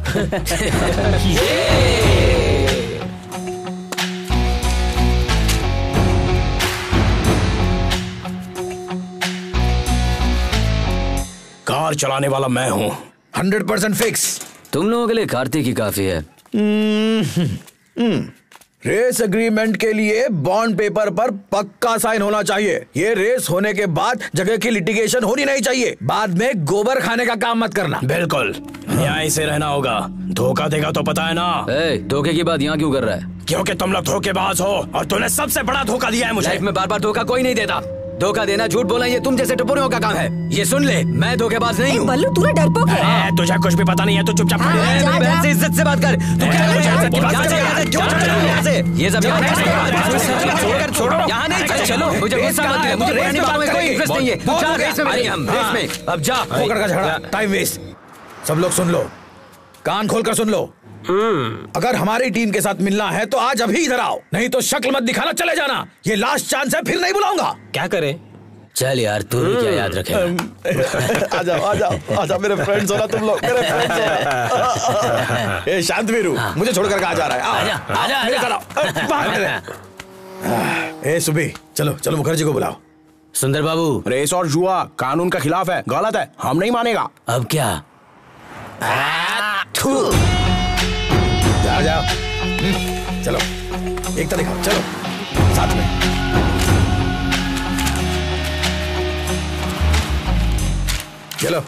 कार चलाने वाला मैं हूं। Hundred percent fix. तुम लोगों के लिए कार्तिक ही काफी है। रेस एग्रीमेंट के लिए बॉन्ड पेपर पर पक्का साइन होना चाहिए। ये रेस होने के बाद जगह की लिटिगेशन होनी नहीं चाहिए। बाद में गोबर खाने का काम मत करना। बिल्कुल न्याय से रहना होगा। धोखा देगा तो पता है ना। ए, धोखे की बात यहाँ क्यों कर रहा है? क्योंकि तुम लोग धोखेबाज हो और तूने सबसे बड़ा धोखा दिया है मुझे। लाइफ में बार बार धोखा कोई नहीं देता। धोखा देना, झूठ बोलना ये तुम जैसे टुपड़ियों का काम है। ये सुन ले, मैं धोखेबाज नहीं हूँ। बल्लू तू ना डरपोक है। अरे तुझे कुछ भी पता नहीं है, तू चुपचाप खड़ी रह। मेरी बहन से इज्जत से बात कर। तू क्या कर रहा है? ये सब छोड़ो, यहाँ नहीं चलो। मुझे गुस्सा मत दिला, मुझे रेस में कोई इंटरेस्ट नहीं है। चल रेस में मिलेंगे हम, रेस में। अब जा। पोकर का झगड़ा, टाइम वेस्ट। सब लोग सुन लो, कान खोलकर सुन लो। अगर हमारी टीम के साथ मिलना है तो आज अभी इधर आओ, नहीं तो शक्ल मत दिखाना, चले जाना। ये लास्ट चांस है, फिर नहीं बुलाऊंगा। क्या करें? चल यार, तू भी क्या याद रखे। आ जाओ आ जाओ आ जाओ, मेरे फ्रेंड्स हो ना तुम लोग, मेरे फ्रेंड्स हो। ए शांत वीरू, मुझे छोड़कर कहाँ जा रहा है? आजा आजा आजा। ए सुबी, चलो चलो मुखर्जी को बुलाओ। सुंदर बाबू, रेस और जुआ कानून का खिलाफ है, गलत है, हम नहीं मानेगा। अब क्या? जाओ जाओ, चलो एकता दिखाओ, चलो साथ में। चलो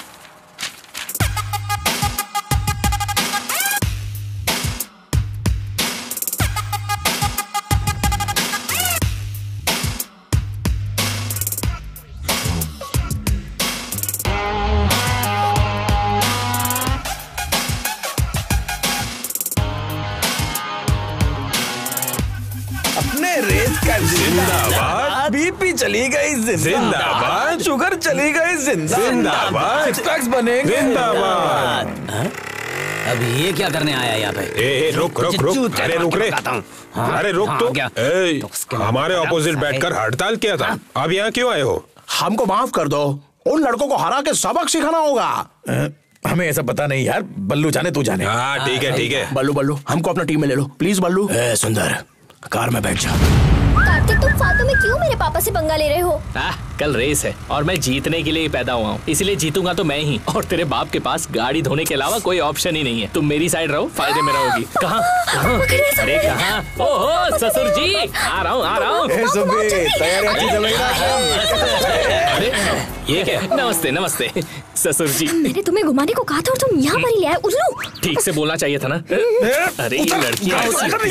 जिंदाबाद, बीपी चली गई जिंदाबाद, शुगर चली गई जिंदाबाद, सिक्स पैक्स बनेंगे जिंदाबाद। अब ये क्या करने आया यहाँ पे? ए, रुक रुक रुक, अरे रुक रे, अरे रुक तो, ए, हमारे ऑपोजिट बैठकर हड़ताल किया था, अब यहाँ क्यों आए हो? हमको माफ कर दो, उन लड़कों को हरा के सबक सिखाना होगा। हमें ऐसा पता नहीं यार, बल्लू जाने तू जाने। हाँ ठीक है ठीक है। बल्लू बल्लू हमको अपना टीम में ले लो प्लीज। बल्लू ए, सुंदर कार में बैठ जा। कार्तिक तुम फालतू में क्यों मेरे पापा से पंगा ले रहे हो? आ, कल रेस है और मैं जीतने के लिए पैदा हुआ हूँ, इसलिए जीतूंगा तो मैं ही। और तेरे बाप के पास गाड़ी धोने के अलावा कोई ऑप्शन ही नहीं है। तुम मेरी साइड रहो, फायदे में रहोगी। कहाँ कहाँ? अरे कहाँ? ओहो ससुर जी, आ रहा हूँ आ रहा हूँ। अरे ये क्या? नमस्ते नमस्ते ससुर जी। मैंने तुम्हें घुमाने को कहा था और तुम यहाँ पर ही ले आए उल्लू। ठीक से बोलना चाहिए था ना। अरे ये लड़कियाँ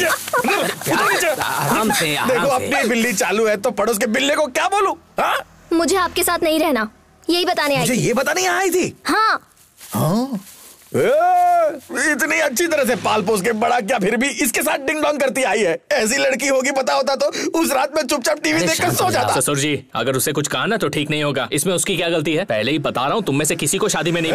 आराम से, देखो अपनी बिल्ली चालू है तो पड़ोस के बिल्ले को क्या बोलूं? हाँ? मुझे आपके साथ नहीं रहना, यही बताने आई मुझे थी। ये बताने यहाँ आई थी? हाँ। हाँ? ए, इतनी अच्छी तरह से पाल पोस के बड़ा क्या फिर भी इसके साथ डिंग डोंग करती आई है। ऐसी लड़की होगी पता होता तो उस रात में चुपचाप टीवी देखकर सो जाता। ससुर जी अगर उसे कुछ कहा ना तो ठीक नहीं होगा। इसमें उसकी क्या गलती है? पहले ही बता रहा हूँ, तुम में से किसी को शादी में नहीं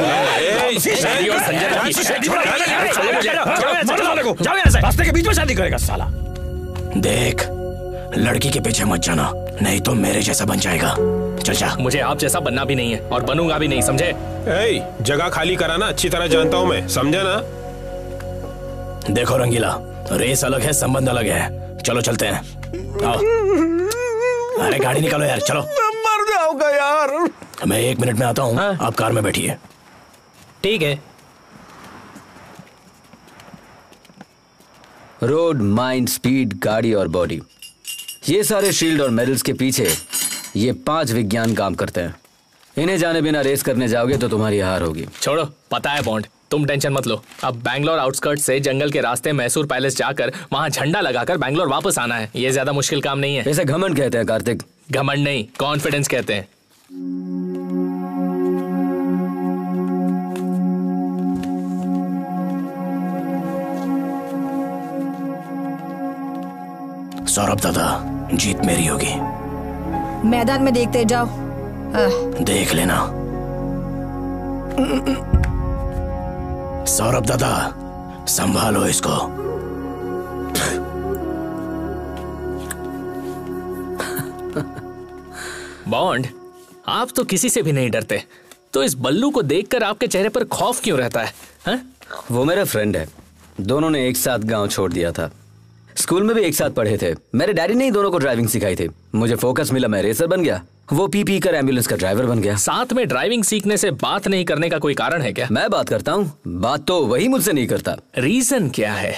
बुलाऊंगा। रास्ते के बीच में शादी करेगा साला। देख लड़की के पीछे मत जाना, नहीं तो मेरे जैसा बन जाएगा। चल जा। मुझे आप जैसा बनना भी नहीं है और बनूंगा भी नहीं, समझे? ए, जगह खाली कराना अच्छी तरह जानता हूँ मैं, समझा ना? देखो रंगीला, रेस अलग है, संबंध अलग है। चलो चलते हैं, आओ। अरे गाड़ी निकालो यार, चलो। मर जाऊंगा यार। मैं एक मिनट में आता हूँ, आप कार में बैठिए। ठीक है। रोड, माइंड, स्पीड, गाड़ी और बॉडी, ये सारे शील्ड और मेडल्स के पीछे ये पांच विज्ञान काम करते हैं। इन्हें जाने बिना रेस करने जाओगे तो तुम्हारी हार होगी। छोड़ो, पता है बॉन्ड, तुम टेंशन मत लो। अब बैंगलोर आउटस्कर्ट से जंगल के रास्ते मैसूर पैलेस जाकर वहाँ झंडा लगाकर बैंगलोर वापस आना है। ये ज्यादा मुश्किल काम नहीं है। इसे घमंड कहते हैं कार्तिक। घमंड नहीं, कॉन्फिडेंस कहते हैं। सौरभ दादा, जीत मेरी होगी। मैदान में देखते जाओ। देख लेना। सौरभ दादा, संभालो इसको। बॉन्ड, आप तो किसी से भी नहीं डरते, तो इस बल्लू को देखकर आपके चेहरे पर खौफ क्यों रहता है? हा? वो मेरा फ्रेंड है, दोनों ने एक साथ गांव छोड़ दिया था। स्कूल में भी एक साथ पढ़े थे। मेरे डैडी ने ही दोनों को ड्राइविंग सिखाई थी। मुझे फोकस मिला, मैं रेसर बन गया। वो पी पी कर एम्बुलेंस का ड्राइवर बन गया। साथ में ड्राइविंग सीखने से बात नहीं करने का कोई कारण है क्या? मैं बात करता हूँ, बात तो वही मुझसे नहीं करता। रीजन क्या है?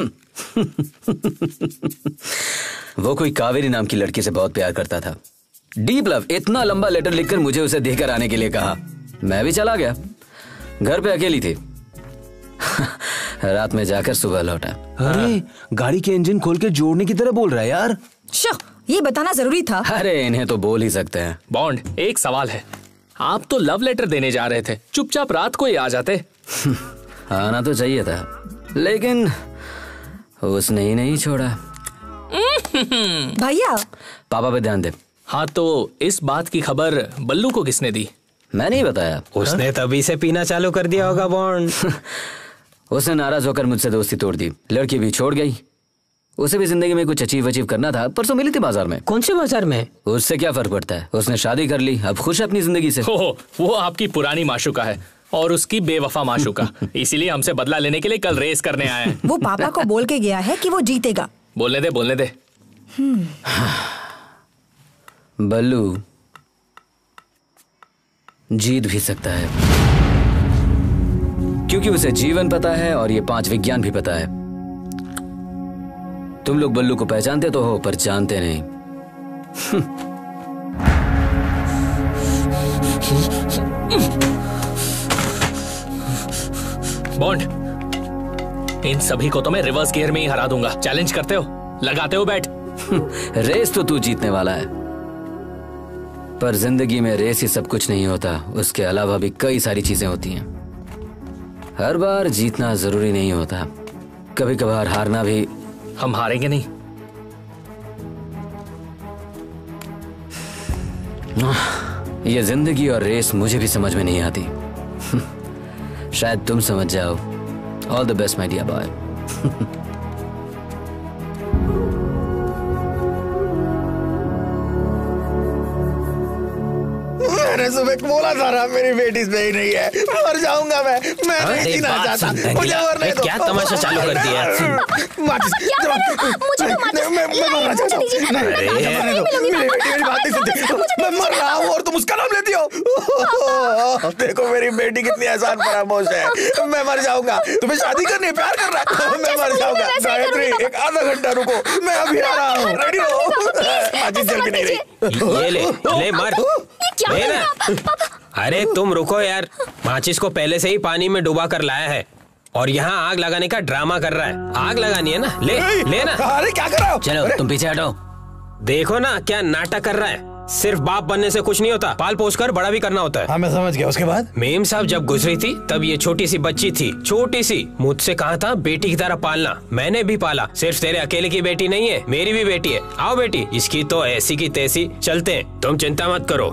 वो कोई कावेरी नाम की लड़की से बहुत प्यार करता था। Deep love. इतना लंबा लेटर लिखकर मुझे उसे देकर आने के लिए कहा। मैं भी चला गया। घर पे अकेली थी। रात में जाकर सुबह लौटा। अरे गाड़ी के इंजन खोल के जोड़ने की तरह बोल रहा है यार। शो, ये बताना जरूरी था। अरे इन्हें तो बोल ही सकते हैं। बॉन्ड, एक सवाल है, आप तो लव लेटर देने जा रहे थे, चुपचाप रात को ही आ जाते। आना तो चाहिए था, लेकिन उसने ही नहीं छोड़ा। भैया पापा पे ध्यान दे। हाँ तो इस बात की खबर बल्लू को किसने दी? मैं नहीं बताया। उसने तभी से पीना चालू कर दिया होगा बॉन्ड। उसने नाराज होकर मुझसे दोस्ती तोड़ दी, लड़की भी छोड़ गई। उसे भी जिंदगी में कुछ अचीव अचीव करना था। परसों मिली थी बाजार में। कौन से बाजार में? उससे क्या फर्क पड़ता है, उसने शादी कर ली, अब खुश है अपनी जिंदगी से। हो, वो आपकी पुरानी माशुका है और उसकी बेवफा माशुका। इसीलिए हमसे बदला लेने के लिए कल रेस करने आए हैं। वो पापा को बोल के गया है कि वो जीतेगा। बोलने दे बोलने दे। बल्लू जीत भी सकता है, क्योंकि उसे जीवन पता है और ये पांच विज्ञान भी पता है। तुम लोग बल्लू को पहचानते तो हो, पर जानते नहीं। बॉन्ड, इन सभी को तो मैं रिवर्स गियर में ही हरा दूंगा। चैलेंज करते हो? लगाते हो बैट? रेस तो तू जीतने वाला है, पर जिंदगी में रेस ही सब कुछ नहीं होता, उसके अलावा भी कई सारी चीजें होती हैं। हर बार जीतना जरूरी नहीं होता, कभी कभार हारना भी। हम हारेंगे नहीं। ये जिंदगी और रेस मुझे भी समझ में नहीं आती। शायद तुम समझ जाओ। All the best my dear boy. मैंने सुबह बोला था ना, मेरी बेटी सही नहीं है, मर जाऊंगा मैं। मैं नहीं जीना चाहता, मुझे मरने दो। क्या तमाशा चालू कर दिया? माचिस, मुझे तो माचिस, मैं मैं मरना चाहता हूँ। नहीं, मरने दो। मेरी बेटी मेरी बात नहीं सुनती। मैं मर रहा हूँ और तुम उसका नाम लेती हो। देखो मेरी बेटी कितनी आसान फरामोश है। मैं मर जाऊंगा। तुम्हें शादी करनी है, प्यार करना है, मैं मर जाऊंगा। गायत्री, एक आधा घंटा रुको, मैं अभी आ रहा हूँ। रेडी हो? माचिस जल के नहीं रही। ये ले, ले मार। ले ना। अरे तुम रुको यार, माचिस को पहले से ही पानी में डुबा कर लाया है और यहाँ आग लगाने का ड्रामा कर रहा है। आग लगानी है ना, ले ले ना। अरे क्या कर रहा हो? चलो तुम पीछे हटो। देखो ना क्या नाटक कर रहा है। सिर्फ बाप बनने से कुछ नहीं होता, पाल पोस कर बड़ा भी करना होता है। हाँ मैं समझ गया। उसके बाद मेम साहब जब गुजरी थी तब ये छोटी सी बच्ची थी, छोटी सी। मुझसे कहा था बेटी की तरह पालना, मैंने भी पाला। सिर्फ तेरे अकेले की बेटी नहीं है, मेरी भी बेटी है। आओ बेटी, इसकी तो ऐसी की तैसी। चलते हैं, तुम चिंता मत करो।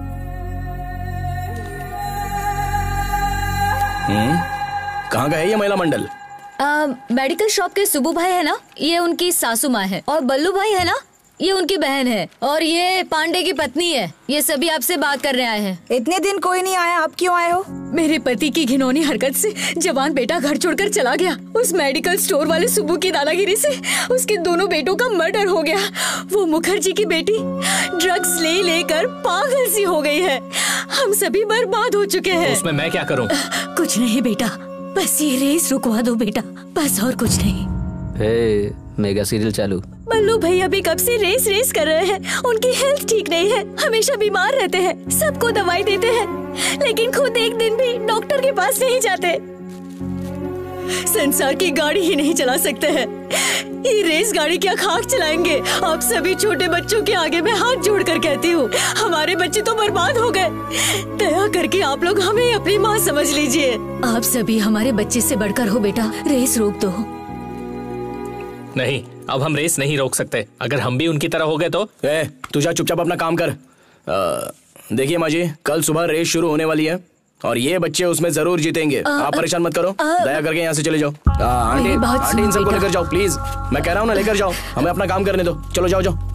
कहाँ का है ये महिला मंडल? मेडिकल शॉप के सुबू भाई है ना, ये उनकी सासू माँ है। और बल्लू भाई है ना, ये उनकी बहन है। और ये पांडे की पत्नी है। ये सभी आपसे बात करने आए हैं। इतने दिन कोई नहीं आया, आप क्यों आए हो? मेरे पति की घिनौनी हरकत से जवान बेटा घर छोड़कर चला गया। उस मेडिकल स्टोर वाले सुब्बू की दादागिरी से उसके दोनों बेटों का मर्डर हो गया। वो मुखर्जी की बेटी ड्रग्स ले लेकर पागल सी हो गई है। हम सभी बर्बाद हो चुके हैं। उसमें मैं क्या करूं? कुछ नहीं बेटा, बस ये रेस रुकवा दो बेटा, बस और कुछ नहीं। हे, मेगा सीरियल चालू। बल्लू भैया भी कब से रेस रेस कर रहे हैं। उनकी हेल्थ ठीक नहीं है, हमेशा बीमार रहते हैं, सबको दवाई देते हैं, लेकिन खुद एक दिन भी डॉक्टर के पास नहीं जाते। संसार की गाड़ी ही नहीं चला सकते हैं, ये रेस गाड़ी क्या खाक चलाएंगे। आप सभी छोटे बच्चों के आगे मैं हाथ जोड़कर कहती हूँ, हमारे बच्चे तो बर्बाद हो गए। दया करके आप लोग हमें अपनी माँ समझ लीजिए। आप सभी हमारे बच्चे से बढ़कर हो बेटा, रेस रोक दो। नहीं, अब हम रेस नहीं रोक सकते। अगर हम भी उनकी तरह हो गए तो। ए, तू जा चुपचाप अपना काम कर। देखिए माँ जी, कल सुबह रेस शुरू होने वाली है और ये बच्चे उसमें जरूर जीतेंगे। आ, आप परेशान मत करो, आ, दया करके यहाँ से चले जाओ। आंटी आंटी इन सबको लेकर जाओ प्लीज। मैं कह रहा हूँ ना, लेकर जाओ, हमें अपना काम करने दो। चलो जाओ जाओ।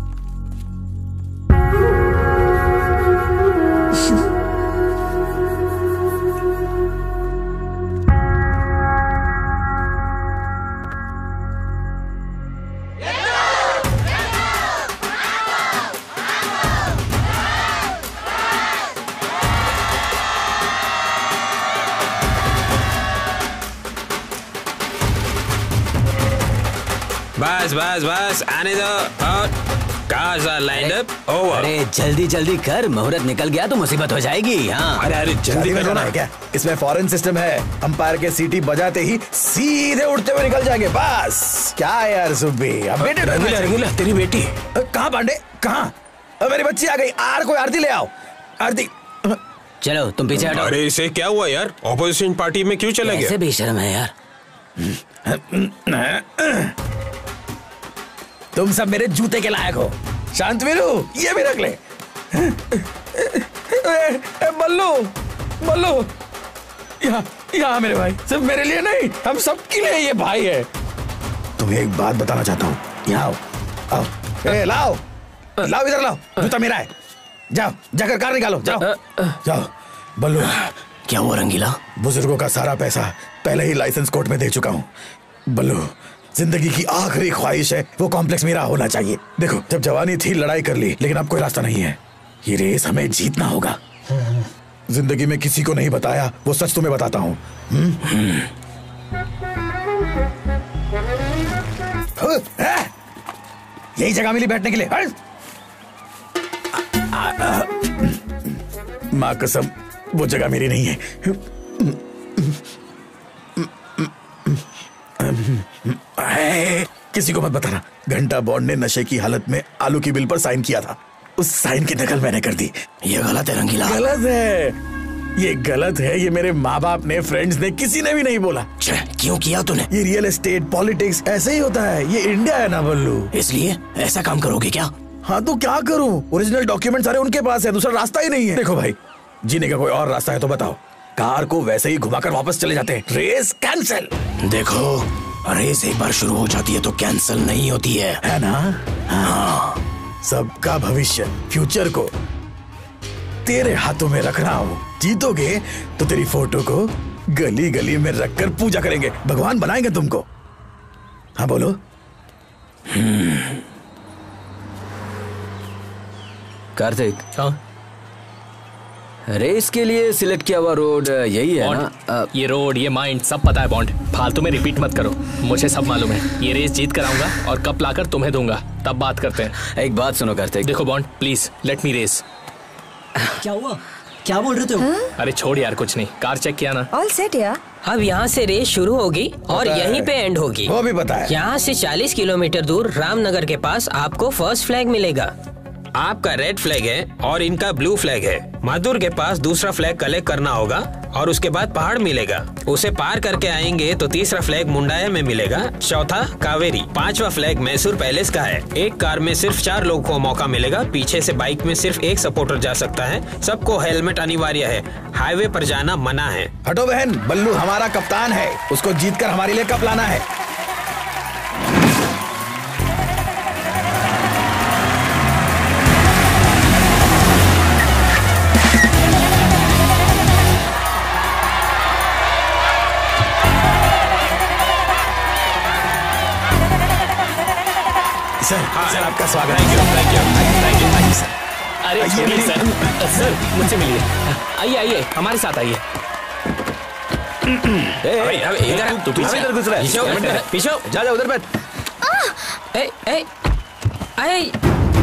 बस बस बस, आने दो। और गाजा लाइनअप ओवर। अरे जल्दी जल्दी कर, मुहूर्त निकल गया तो मुसीबत हो जाएगी। हाँ अरे अरे जल्दी में होना है क्या? इसमें फॉरेन सिस्टम है, अंपायर के सीटी बजाते ही सीधे उड़ते हुए निकल जाएंगे बस। क्या यार सुब्बी, अब बेटे रंगीला रंगीला तेरी बेटी कहाँ? पांडे कहाँ? मेरी बच्ची आ गई। आर कोई आरती ले आओ, आरती। चलो तुम पीछे हटो। अरे इसे क्या हुआ यार? ऑपोजिशन पार्टी में क्यों चला गया? ऐसे बेशर्म है यार। तुम सब मेरे जूते के लायक हो। शांतवीरू ये भी रख ले। बल्लू बल्लू यहाँ यहाँ मेरे भाई, सिर्फ मेरे लिए नहीं हम सबके लिए ये भाई है। तुम्हें एक बात बताना चाहता हूँ, यहाँ आओ आओ। ए, लाओ लाओ इधर लाओ, जूता मेरा है। जाओ जाकर कार निकालो, जाओ जाओ। बल्लू क्या हुआ रंगीला? बुजुर्गों का सारा पैसा पहले ही लाइसेंस कोर्ट में दे चुका हूँ। बल्लू जिंदगी की आखिरी ख्वाहिश है वो कॉम्प्लेक्स मेरा होना चाहिए। देखो जब जवानी थी लड़ाई कर ली, लेकिन अब कोई रास्ता नहीं है। ये रेस हमें जीतना होगा। जिंदगी में किसी को नहीं बताया वो सच तुम्हें बताता हूँ। यही जगह मिली बैठने के लिए। माँ कसम वो जगह मेरी नहीं है। किसी को मत बताना। घंटा बॉन्ड ने नशे की हालत में आलू की बिल पर साइन किया था, उस साइन की नकल मैंने कर दी। ये गलत है रंगीला। गलत है, ये गलत है। ये मेरे माँ बाप ने, फ्रेंड्स ने, किसी ने भी नहीं बोला। क्यों किया तूने? ये रियल एस्टेट पॉलिटिक्स ऐसे ही होता है। ये इंडिया है ना बल्लू, इसलिए ऐसा काम करोगे क्या? हाँ तो क्या करूं? ओरिजिनल डॉक्यूमेंट सारे उनके पास है, दूसरा रास्ता ही नहीं है। देखो भाई, जीने का कोई और रास्ता है तो बताओ। कार को वैसे ही घुमाकर वापस चले जाते हैं। Race cancel. देखो रेस एक बार शुरू हो जाती है तो कैंसिल नहीं होती है, है ना? हाँ। सबका भविष्य, फ्यूचर को तेरे हाथों में रख रहा हूँ। जीतोगे तो तेरी फोटो को गली गली में रखकर पूजा करेंगे, भगवान बनाएंगे तुमको। हाँ बोलो। कार्तिक, हाँ? रेस के लिए सिलेक्ट किया हुआ रोड यही है ना? आ, ये रोड, ये माइंड सब पता है बॉन्ड। फालतू में रिपीट मत करो, मुझे सब मालूम है। ये रेस जीत कर आऊंगा और कप लाकर तुम्हें दूंगा, तब बात करते हैं। एक बात सुनो कार्तिक। देखो Bond please let me race. क्या हुआ? क्या बोल रहे हो? अरे छोड़ यार, कुछ नहीं। कार चेक किया ना? ऑल सेट यार। अब यहाँ से रेस शुरू होगी और यहीं पे एंड होगी। वो भी पता है। यहाँ से चालीस किलोमीटर दूर रामनगर के पास आपको फर्स्ट फ्लैग मिलेगा। आपका रेड फ्लैग है और इनका ब्लू फ्लैग है। माधुर के पास दूसरा फ्लैग कलेक्ट करना होगा और उसके बाद पहाड़ मिलेगा। उसे पार करके आएंगे तो तीसरा फ्लैग मुंडाया में मिलेगा, चौथा कावेरी, पांचवा फ्लैग मैसूर पैलेस का है। एक कार में सिर्फ चार लोगों को मौका मिलेगा, पीछे से बाइक में सिर्फ एक सपोर्टर जा सकता है। सबको हेलमेट अनिवार्य है, हाईवे पर जाना मना है। हटो बहन, बल्लू हमारा कप्तान है, उसको जीतकर हमारे लिए कप लाना है। सर, सर आपका स्वागत है। Thank you, thank you, thank you sir. अरे छोड़िए सर, सर मुझसे मिलिए। आइए आइए हमारे साथ आइए। इधर तू पीछे इधर घुस रहा है। पीछे जा जा उधर बैठ। ए ए ए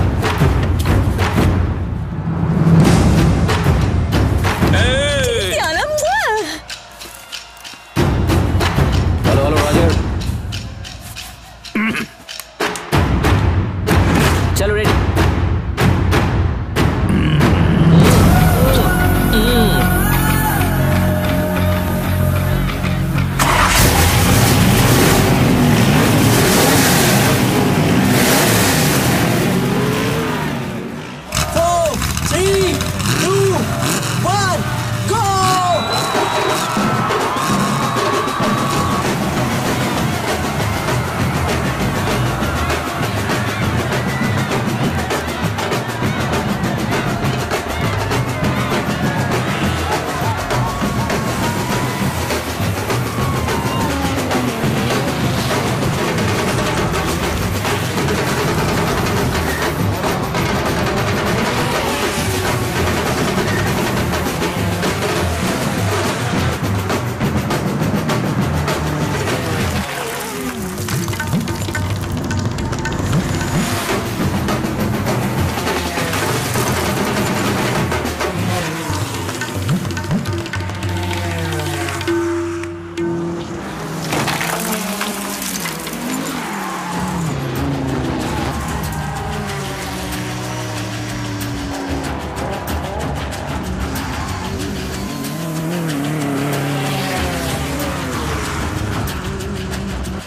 हेलो हेलो राजर, चलो रेडी।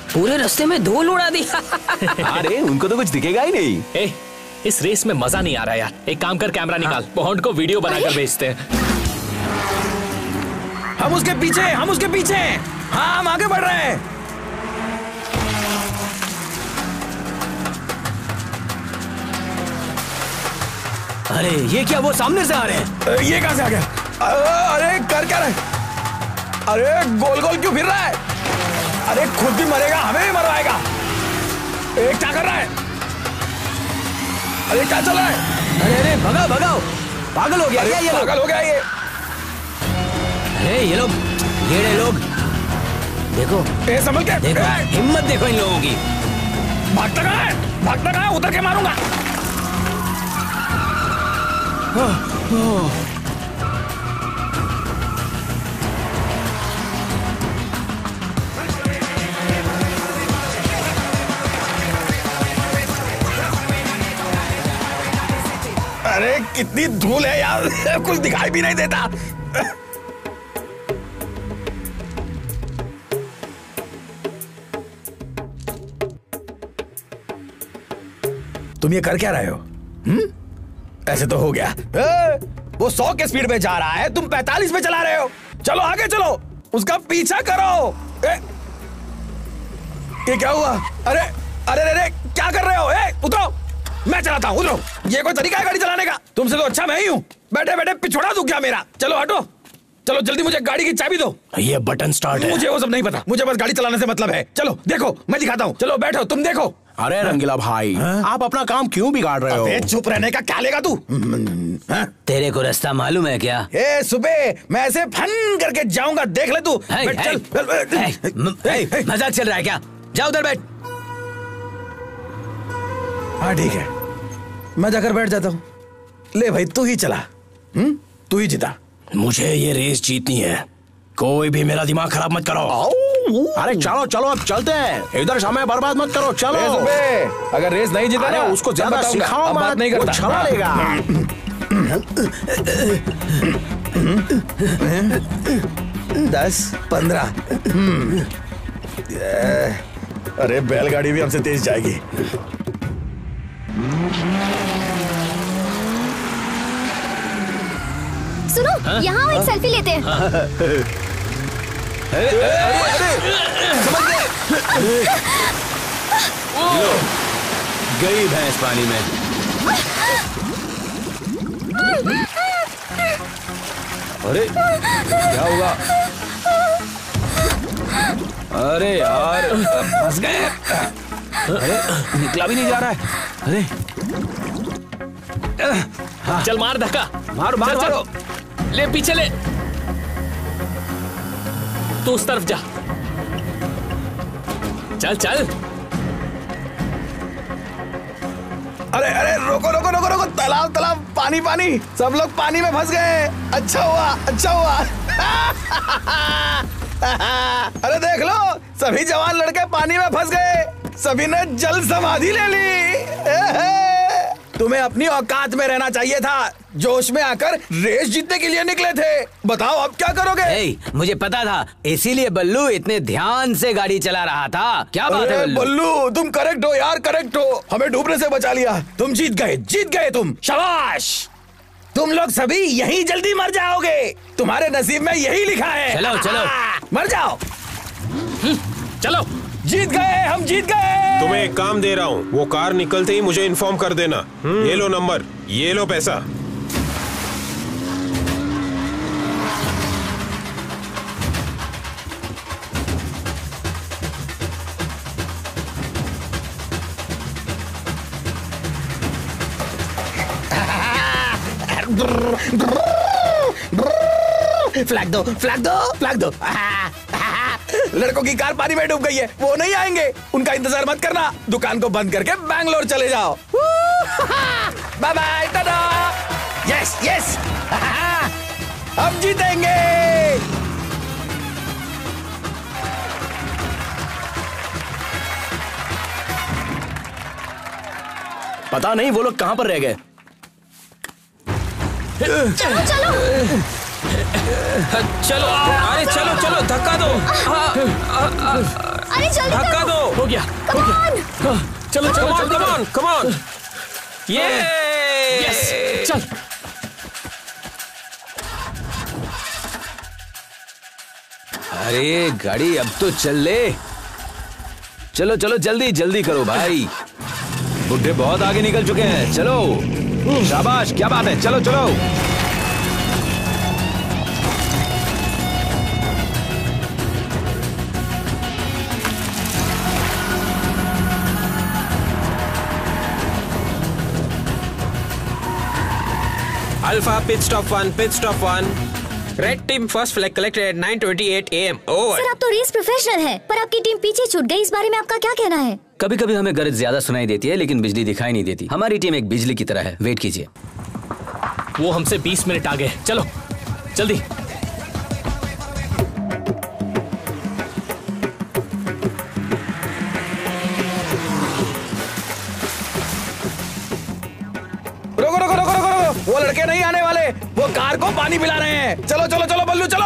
पूरे रास्ते में धूल उड़ा दिया। अरे उनको तो कुछ दिखेगा ही नहीं। ए, इस रेस में मजा नहीं आ रहा यार। एक काम कर, कैमरा निकाल, पॉन्ड को वीडियो बनाकर भेजते हैं। हम उसके पीछे, हम उसके पीछे। हाँ, हम आगे बढ़ रहे हैं। अरे ये क्या, वो सामने से आ रहे हैं। ये कहां से आ गया? अरे कर क्या रहे? अरे गोल गोल क्यों फिर रहा है? अरे खुद भी मरेगा, हमें भी मरवाएगा। ए, क्या कर रहा है? अरे क्या चल रहा है? अरे अरे भगाओ भगाओ, पागल हो गया क्या ये? पागल हो गया ये। अरे ये लोग, ये लोग देखो, ए, संभल के देखो, हिम्मत देखो इन लोगों की। भागता कहाँ है? भागता कहाँ है? उतर के मारूंगा। अरे कितनी धूल है यार, कुछ दिखाई भी नहीं देता। तुम ये कर क्या रहे हो? हम्म? ऐसे तो हो गया। ए, वो सौ के स्पीड में जा रहा है, तुम पैंतालीस में चला रहे हो। चलो आगे चलो, उसका पीछा करो। ए, ये क्या हुआ? अरे अरे अरे क्या कर रहे हो? ए, उतरो, मैं चलाता हूँ, उतरो। ये कोई तरीका है गाड़ी चलाने का? तुमसे तो अच्छा मैं ही हूँ। बैठे बैठे पिछोड़ा दूं क्या मेरा? चलो हटो, चलो जल्दी मुझे गाड़ी की चाबी दो। ये बटन स्टार्ट है। मुझे वो सब नहीं पता, मुझे बस गाड़ी चलाने से मतलब है। चलो देखो, मैं दिखाता हूँ। चलो बैठो, तुम देखो। अरे रंगीला भाई, आप अपना काम क्यों बिगाड़ रहे हो? अबे चुप रहने का क्या लेगा तू? तेरे को रास्ता मालूम है क्या? ए सुबह मैं ऐसे फन करके जाऊंगा, देख ले तू। है, बैठ, है, चल। है, मजाक चल रहा है क्या? जाओ उधर बैठ। हाँ ठीक है, मैं जाकर बैठ जाता हूँ। ले भाई, तू ही चला। हम्म, तू ही जीता। मुझे ये रेस जीतनी है, कोई भी मेरा दिमाग खराब मत करो। अरे चलो चलो, अब चलते हैं। इधर समय बर्बाद मत करो, चलो। ए सुबह, अगर रेस नहीं जीता ना, उसको ज्यादा सिखाओ, बात नहीं करता, चला लेगा। दस पंद्रह। अरे बैलगाड़ी भी हमसे तेज जाएगी। सुनो, यहाँ एक सेल्फी लेते हैं। अरे अरे समझ गए? गई भैंस पानी में। अरे क्या हुआ? अरे यार फंस गए। अरे निकला भी नहीं जा रहा है। अरे हाँ। चल मार धक्का, मारो मारो मारो। ले पीछे ले, तू उस तरफ जा। चल चल। अरे अरे रोको रोको रोको रोको, तालाब तालाब, पानी पानी, सब लोग पानी में फंस गए। अच्छा हुआ, अच्छा हुआ। अरे देख लो, सभी जवान लड़के पानी में फंस गए, सभी ने जल समाधि ले ली। तुम्हें अपनी औकात में रहना चाहिए था, जोश में आकर रेस जीतने के लिए निकले थे। बताओ अब क्या करोगे? ए, मुझे पता था, इसीलिए बल्लू इतने ध्यान से गाड़ी चला रहा था। क्या बात है बल्लू? बल्लू तुम करेक्ट हो यार, करेक्ट हो। हमें डूबने से बचा लिया। तुम जीत गए, जीत गए तुम। शाबाश। तुम लोग सभी यही जल्दी मर जाओगे, तुम्हारे नसीब में यही लिखा है। चलो चलो मर जाओ। चलो, जीत गए, हम जीत गए। तुम्हें एक काम दे रहा हूँ, वो कार निकलते ही मुझे इन्फॉर्म कर देना। ये लो नंबर, ये लो पैसा। फ्लैग दो, फ्लैग दो, फ्लैग दो। लड़कों की कार पानी में डूब गई है, वो नहीं आएंगे, उनका इंतजार मत करना। दुकान को बंद करके बैंगलोर चले जाओ। Bye bye, tata. Yes yes, हम जीतेंगे। पता नहीं वो लोग कहां पर रह गए। चलो चलो चलो, अरे चलो चलो, धक्का दो। आ, आ, आ, अरे जल्दी धक्का करो। दो। हो गया, हो गया। हाँ, चलो चलो कम जल्दी ऑन कम ऑन ये यस, चल। अरे गाड़ी अब तो चल ले। चलो चलो जल्दी जल्दी करो भाई, बुड्ढे बहुत आगे निकल चुके हैं। चलो शाबाश, क्या बात है, चलो चलो। Alpha pit stop one, pit stop one. Red team first flag collected at nine twenty-eight a m Over. Sir आप तो रेस प्रोफेशनल हैं, पर आपकी टीम पीछे छूट गई। इस बारे में आपका क्या कहना है? कभी कभी हमें गरज ज्यादा सुनाई देती है लेकिन बिजली दिखाई नहीं देती। हमारी टीम एक बिजली की तरह है। वेट कीजिए। वो हमसे बीस मिनट आगे। चलो जल्दी। रुको रुको रुको रुको रुको, वो लड़के नहीं आने वाले, वो कार को पानी पिला रहे हैं। चलो चलो चलो बल्लू चलो।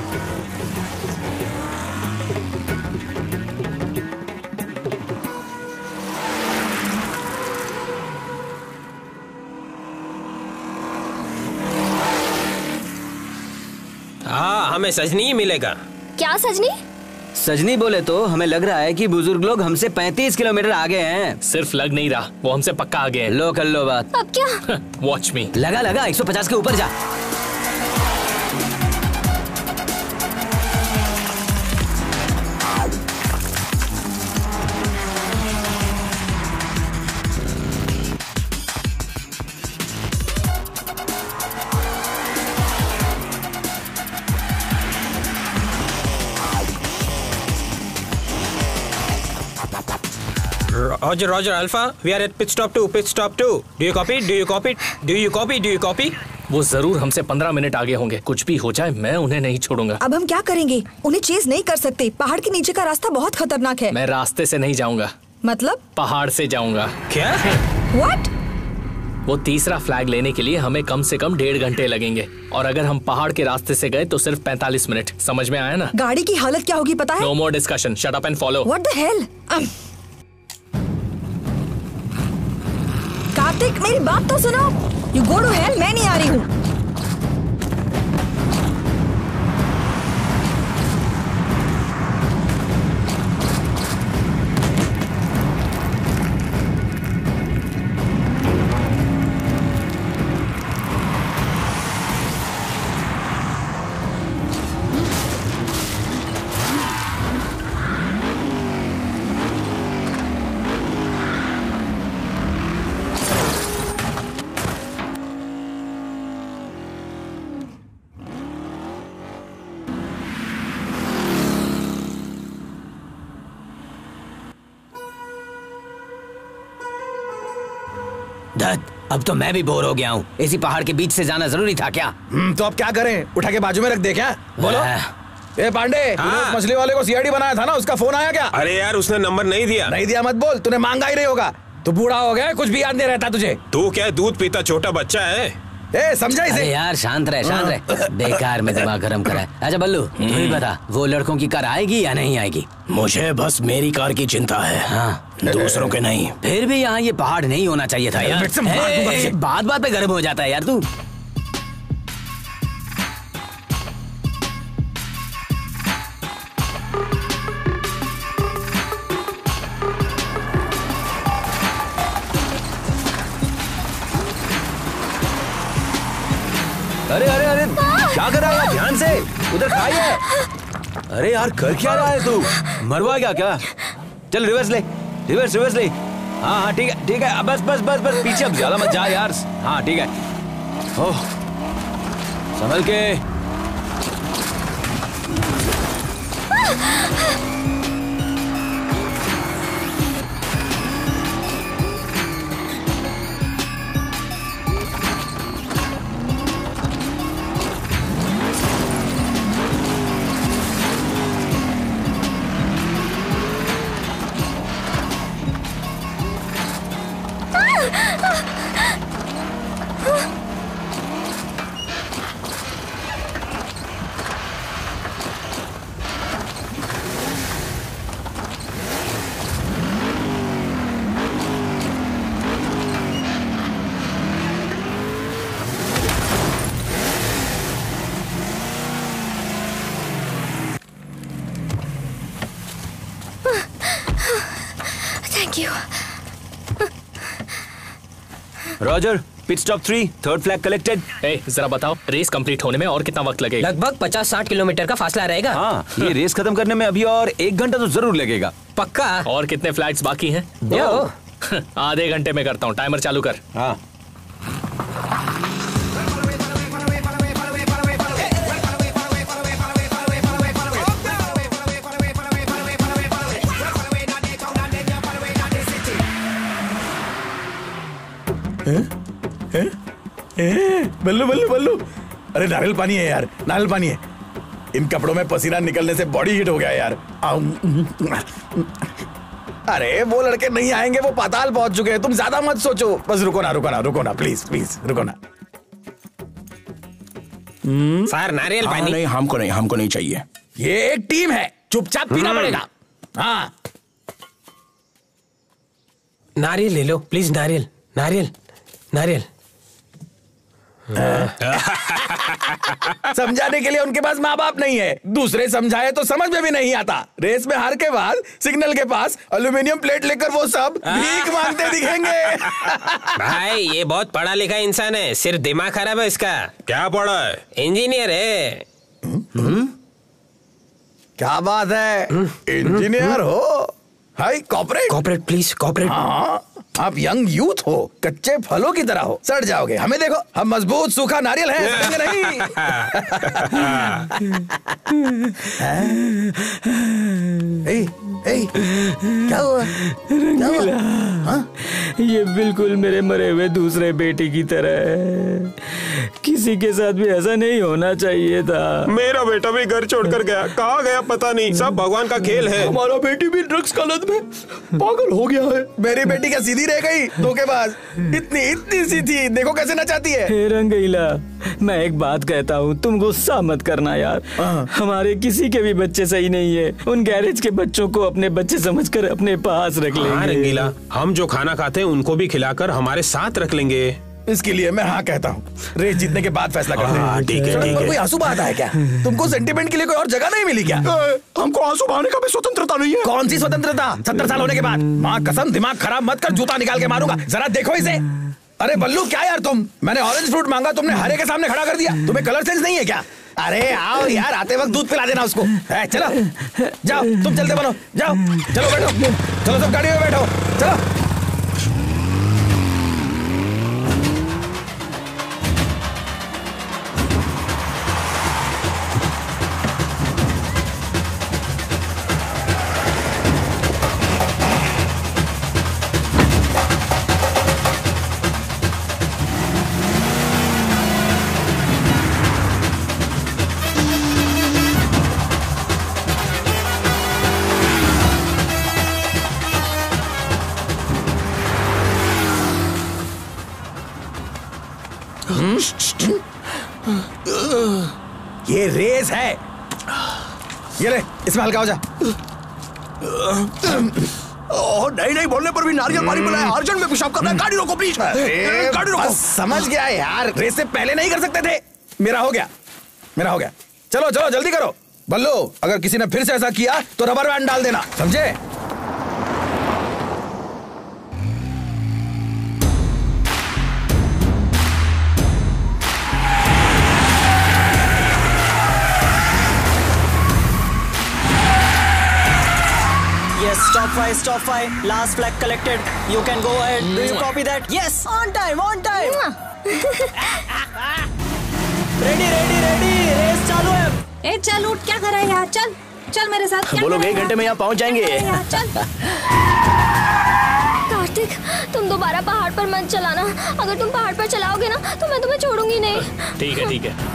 हाँ हमें सजनी ही मिलेगा। क्या सजनी? सजनी बोले तो हमें लग रहा है कि बुजुर्ग लोग हमसे पैंतीस किलोमीटर आगे हैं। सिर्फ लग नहीं रहा, वो हमसे पक्का आगे हैं। लो कर लो बात। अब क्या? Watch me. लगा लगा एक सौ पचास के ऊपर जा। Roger, Roger, Alpha. We are at pit stop two, pit stop two. Do you copy? Do you copy? Do you copy? Do you copy? वो जरूर हमसे पंद्रह मिनट आगे होंगे। कुछ भी हो जाए मैं उन्हें नहीं छोड़ूंगा। अब हम क्या करेंगे? उन्हें चेज नहीं कर सकते। पहाड़ के नीचे का रास्ता बहुत खतरनाक है। मैं रास्ते से नहीं जाऊंगा। मतलब? पहाड़ से जाऊंगा। क्या? What? वो तीसरा फ्लैग लेने के लिए हमें कम से कम डेढ़ घंटे लगेंगे और अगर हम पहाड़ के रास्ते से गए तो सिर्फ पैंतालीस मिनट। समझ में आया ना? गाड़ी की हालत क्या होगी पता है? No more discussion, shut up and follow. What the hell? Kartik मेरी बात तो सुनो। You go to hell, मैं नहीं आ रही हूँ। दत्त, अब तो मैं भी बोर हो गया हूँ। इसी पहाड़ के बीच से जाना जरूरी था क्या? हम्म, तो अब क्या करें? उठा के बाजू में रख दे क्या? बोलो। ए पांडे, तूने उस मछली वाले को सीआईडी बनाया था ना, उसका फोन आया क्या? अरे यार उसने नंबर नहीं दिया। नहीं दिया मत बोल, तूने मांगा ही नहीं होगा। तू बूढ़ा हो गया, कुछ भी याद नहीं रहता तुझे। तू क्या दूध पीता छोटा बच्चा है? ए समझा इसे? अरे यार शांत रहे शांत रहे, बेकार में दिमाग गर्म करा है। अच्छा बल्लू तू ही बता, वो लड़कों की कार आएगी या नहीं आएगी? मुझे बस मेरी कार की चिंता है, हाँ दूसरों के नहीं। फिर भी यहाँ ये पहाड़ नहीं होना चाहिए था यार। ए, बात बात पे गर्म हो जाता है यार तू। अरे अरे अरे क्या कर रहा है? ध्यान से उधर खाइए। अरे यार कर क्या रहा है तू? मरवा गया क्या? चल रिवर्स ले, रिवर्स रिवर्स ले। हाँ हाँ ठीक है ठीक है, बस बस बस बस पीछे अब ज्यादा मत जा यार। हाँ ठीक है। ओह संभल के। Thank you. Roger, pit stop three, third flag collected. ए, जरा बताओ रेस कंप्लीट होने में और कितना वक्त लगेगा? लगभग पचास साठ किलोमीटर का फासला रहेगा। हाँ, ये रेस खत्म करने में अभी और एक घंटा तो जरूर लगेगा। पक्का? और कितने फ्लाइट्स बाकी हैं? दो। आधे घंटे में करता हूँ, टाइमर चालू कर। हाँ। बल्लू बल्लू बल्लू, अरे नारियल पानी है यार, नारियल पानी है। इन कपड़ों में पसीना निकलने से बॉडी हीट हो गया यार। अरे वो लड़के नहीं आएंगे, वो पाताल पहुंच चुके हैं। तुम ज्यादा मत सोचो, बस रुको ना रुको ना रुको ना प्लीज प्लीज रुको ना। सर नारियल हाँ, पानी। नहीं हमको नहीं, हमको नहीं चाहिए। ये एक टीम है, चुपचाप पीना पड़ेगा। हाँ नारियल ले लो प्लीज, नारियल नारियल नारियल। समझाने के लिए उनके पास माँ बाप नहीं है, दूसरे समझाए तो समझ में भी नहीं आता। रेस में हार के बाद सिग्नल के पास एल्यूमिनियम प्लेट लेकर वो सब भीख मांगते दिखेंगे। भाई ये बहुत पढ़ा लिखा इंसान है, सिर्फ दिमाग खराब है इसका। क्या पढ़ा है? इंजीनियर है। हुँ? क्या बात है, इंजीनियर हो? Hi corporate. Corporate please, corporate. हाँ, आप यंग यूथ हो, कच्चे फलों की तरह हो, सड़ जाओगे। हमें देखो, हम मजबूत सूखा नारियल हैं, सड़ेंगे नहीं। ए, ए, क्या हुआ? क्या हुआ? हाँ? ये बिल्कुल मेरे मरे हुए दूसरे बेटे की तरह है। किसी के साथ भी ऐसा नहीं होना चाहिए था। मेरा बेटा भी घर छोड़कर गया, कहाँ गया पता नहीं। सब भगवान का खेल है। हमारा बेटी भी ड्रग्स की लत में पागल हो गया है। मेरी बेटी क्या सीधी रह गई? धोखेबाज, इतनी इतनी सी थी, देखो कैसे नचाती है। हे रंगीला, मैं एक बात कहता हूँ, तुम गुस्सा मत करना यार। हमारे किसी के भी बच्चे सही नहीं है। उन गैरेज के बच्चों को अपने बच्चे समझकर अपने पास रख लेंगे। हाँ रंगीला, हम जो खाना खाते हैं उनको भी खिलाकर हमारे साथ रख लेंगे। इसके लिए मैं हाँ कहता हूँ। रेस जीतने के बाद फैसला करते हैं। ठीक है, ठीक है। कोई आंसू बहाता है क्या? तुमको सेंटिमेंट के लिए कोई और जगह नहीं मिली क्या? हमको आंसू बहाने का भी स्वतंत्रता नहीं है। कौन सी स्वतंत्रता? सत्तर साल होने के बाद? माँ कसम, दिमाग खराब मत कर, जूता निकाल के मारूंगा। जरा देखो इसे। अरे बल्लू क्या यार तुम, मैंने ऑरेंज फ्रूट मांगा, तुमने हरे के सामने खड़ा कर दिया। तुम्हें कलर सेंस नहीं है क्या? अरे आओ यार, आते वक्त दूध पिला देना उसको। है, चलो जाओ, तुम चलते बनो, जाओ चलो बैठो, चलो सब गाड़ी में बैठो, चलो। ये रेस है, ये ले, इसमें हल्का हो जा। ओह नहीं नहीं बोलने पर भी नारियल पानी पिलाया। अर्जेंट में पेशाब करना है, गाड़ी रोको प्लीज। गाड़ी रोको। समझ गया यार, रेस से पहले नहीं कर सकते थे। मेरा हो गया, मेरा हो गया। चलो चलो जल्दी करो। बल्लू, अगर किसी ने फिर से ऐसा किया तो रबर बैंड डाल देना, समझे? Yes, stop five, stop five. Last flag collected. You can go ahead. Do you copy that? Yes, on time, on time. ready, ready, ready. Race चालू है. ए चल उठ, क्या कर रहा है यार? चल चल मेरे साथ। वो लोग एक घंटे में यहाँ पहुँच जाएंगे। चल। कार्तिक, तुम दोबारा पहाड़ पर मत चलाना। अगर तुम पहाड़ पर चलाओगे ना तो मैं तुम्हें छोड़ूंगी नहीं। ठीक है ठीक है।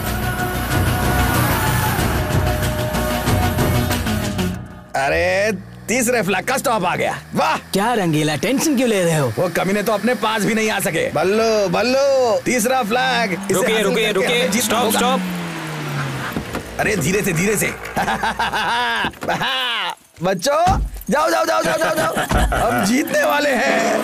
अरे तीसरे फ्लैग का स्टॉप आ गया। वाह, क्या रंगीला, टेंशन क्यों ले रहे हो? वो कमीने तो अपने पास भी नहीं आ सके। बल्लो बल्लो, तीसरा फ्लैग। रुकिए रुकिए रुकिए, स्टॉप स्टॉप। अरे धीरे से धीरे से। बच्चों जाओ जाओ जाओ जाओ जाओ जाओ, हम जीतने वाले हैं।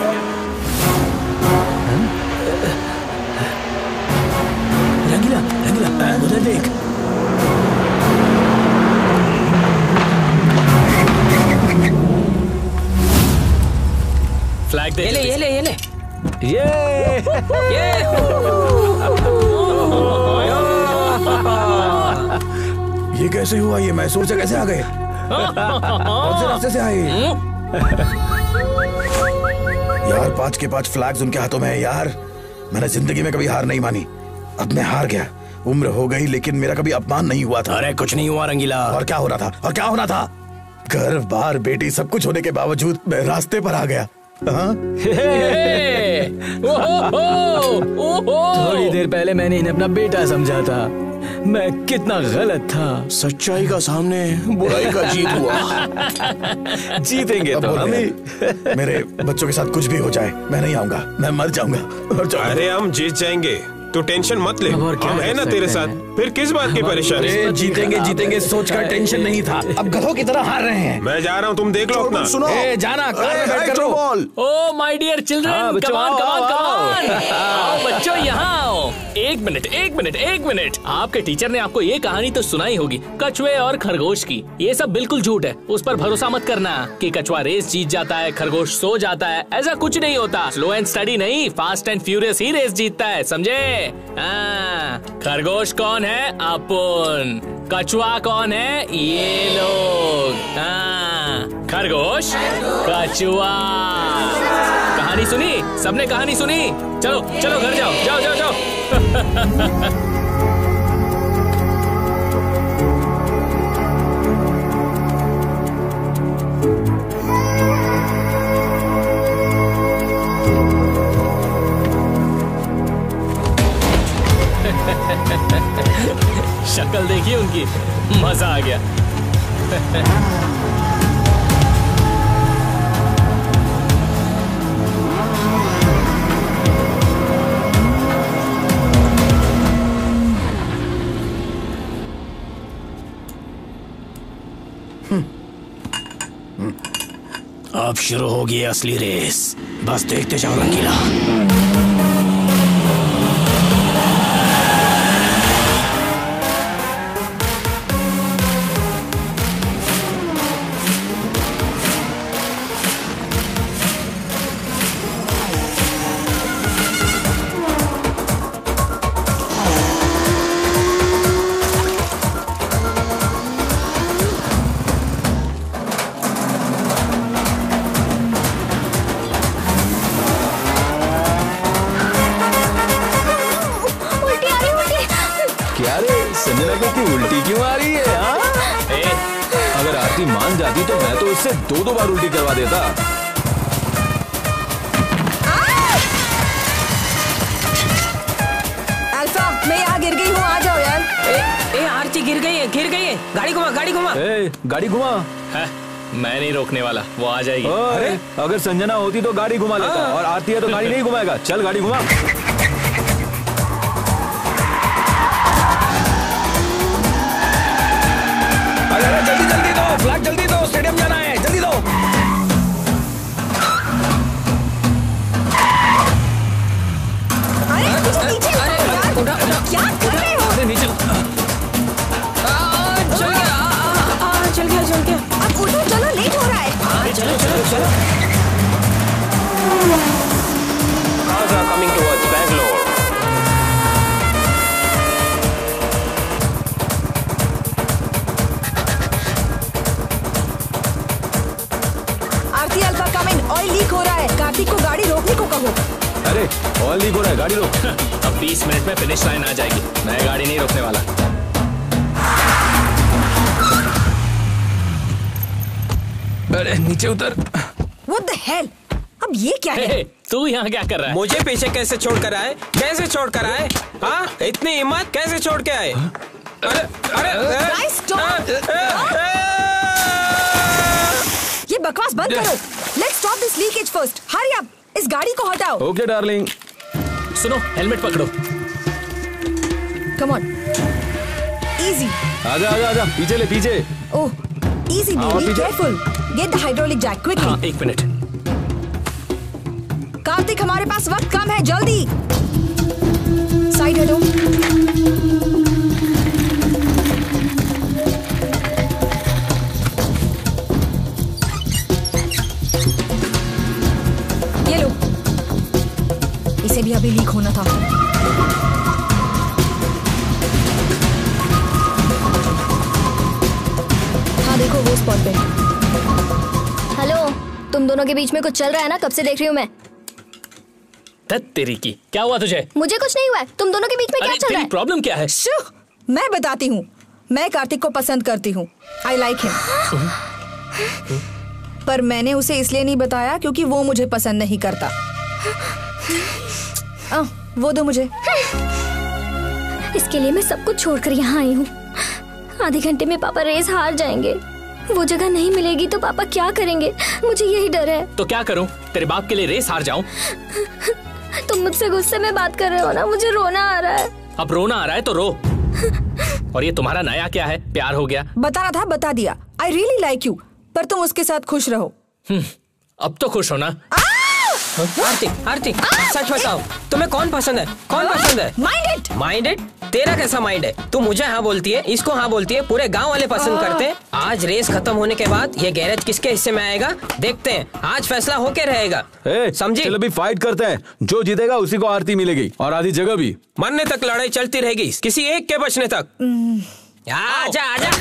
रंगीला रंगीला, उधर देख। ये ये कैसे हुआ? ये मैसूर से कैसे आ गए? कौन से रास्ते से आए? यार पांच के पांच फ्लैग्स उनके हाथों में है यार। मैंने जिंदगी में कभी हार नहीं मानी, अब मैं हार गया। उम्र हो गई लेकिन मेरा कभी अपमान नहीं हुआ था। अरे कुछ नहीं हुआ रंगीला। और क्या हो रहा था? और क्या होना था? घर बार बेटी सब कुछ होने के बावजूद मैं रास्ते पर आ गया। थोड़ी देर पहले मैंने इन्हें अपना बेटा समझा था। मैं कितना गलत था। सच्चाई का सामने बुराई का जीत हुआ। जीतेंगे तो हम ही। मेरे बच्चों के साथ कुछ भी हो जाए मैं नहीं आऊंगा, मैं मर जाऊंगा, मर जाऊंगा। अरे हम जीत जाएंगे, तू टेंशन मत ले, हम है ना तेरे साथ। फिर किस बात की परेशानी? जीतेंगे जीतेंगे सोचकर टेंशन नहीं था, अब गधों की तरह हार रहे हैं। मैं जा रहा हूँ, तुम देख लो अपना। सुनो, ए, जाना कार में बैठ कर रो। Oh my dear children, come on come on come on, आओ बच्चों यहाँ आओ। एक मिनट एक मिनट एक मिनट आपके टीचर ने आपको ये कहानी तो सुनाई होगी, कछुए और खरगोश की। ये सब बिल्कुल झूठ है, उस पर भरोसा मत करना कि कछुआ रेस जीत जाता है, खरगोश सो जाता है। ऐसा कुछ नहीं होता। स्लो एंड स्टडी नहीं, फास्ट एंड फ्यूरियस ही रेस जीतता है, समझे? हाँ, खरगोश कौन है? अपन। कछुआ कौन है? ये लोग। हाँ, खरगोश कछुआ। कहानी सुनी? सबने कहानी सुनी? चलो चलो घर जाओ, जाओ जाओ जाओ। शक्ल देखिए उनकी, मजा आ गया। अब शुरू होगी असली रेस, बस देखते जाओ रंगीला। उल्टी क्यों आ रही है? हाँ? अगर आरती मान जाती तो मैं तो इससे दो दो बार उल्टी करवा देता। अल्फा, मैं यहाँ गिर गई हूँ, आ जाओ यार। ए, ए आरती गिर गई है, गिर गई है। गाड़ी घुमा, गाड़ी घुमा। ए, गाड़ी घुमा। है, मैं नहीं रोकने वाला, वो आ जाएगी। अरे अगर संजना होती तो गाड़ी घुमा लेता, और आरती है तो गाड़ी नहीं घुमाएगा। चल गाड़ी घुमा। अरे जल्दी जल्दी दो, फ्लैग जल्दी दो, स्टेडियम जाना है, जल्दी दो। अरे पीछे पीछे यार, उठा उठा, क्या कर रहे हो? अरे नीचे चल गया, चल गया चल गया। अब उठो, चलो लेट हो रहा है। हाँ चलो चलो चलो। Cars are coming towards Bangalore. Aarti alpha coming, oil leak हो रहा है। कार्तिक को गाड़ी रोकने को कहो। अरे ऑयल लीक हो रहा है, गाड़ी रोक। अब बीस मिनट में फिनिश लाइन आ जाएगी, मैं गाड़ी नहीं रोकने वाला। अरे नीचे उतर। What the hell? अब ये क्या है? तू यहाँ क्या कर रहा है? मुझे पीछे कैसे छोड़ कर आए? कैसे छोड़ कर आए? हाँ, इतनी हिम्मत कैसे छोड़ के आए? अरे अरे Guys, stop! ये बकवास बंद करो। Let's stop this leakage first. Hurry up! इस गाड़ी को हटाओ। Okay darling. सुनो, हेलमेट पकड़ो। Come on. Easy. आजा आजा आजा, पीछे ले पीछे। Oh, easy baby, careful. Get the hydraulic jack quickly. हाँ, एक मिनट। कार्तिक, हमारे पास वक्त कम है, जल्दी। साइड हटो। ये लो। यूरिया भी लीक होना था। हाँ देखो वो स्पॉट पे। हेलो, तुम दोनों के बीच में कुछ चल रहा है ना? कब से देख रही हूँ मैं। धत तेरी की, क्या हुआ तुझे? मुझे कुछ नहीं हुआ है, तुम दोनों के बीच में क्या चल रहा है? प्रॉब्लम क्या है? मैं बताती हूँ। मैं कार्तिक को पसंद करती हूँ। I like him. पर मैंने उसे इसलिए नहीं बताया क्योंकि वो मुझे पसंद नहीं करता। आ, वो दो मुझे। इसके लिए मैं सब कुछ छोड़कर यहाँ आई हूँ। आधे घंटे में पापा रेस हार जाएंगे। वो जगह नहीं मिलेगी तो पापा क्या करेंगे? मुझे यही डर है। तो क्या करूँ? तेरे बाप के लिए रेस हार जाऊँ? तुम मुझसे गुस्से में बात कर रहे हो ना, मुझे रोना आ रहा है। अब रोना आ रहा है तो रो। और ये तुम्हारा नया क्या है? प्यार हो गया? बताना था बता दिया। आई रियली लाइक यू, पर तुम उसके साथ खुश रहो। अब तो खुश हो ना? आरती, आरती, सच बताओ, तुम्हें कौन पसंद है? कौन पसंद है? Mind it. Mind it? तेरा कैसा माइंड है? तू मुझे हाँ बोलती है, इसको हाँ बोलती है, पूरे गांव वाले पसंद करते हैं। आज रेस खत्म होने के बाद ये गैरेज किसके हिस्से में आएगा देखते हैं। आज फैसला होके रहेगा, समझी? चलो अभी फाइट करते हैं। जो जीतेगा उसी को आरती मिलेगी और आधी जगह भी। मरने तक लड़ाई चलती रहेगी, किसी एक के बचने तक। आजा आजा।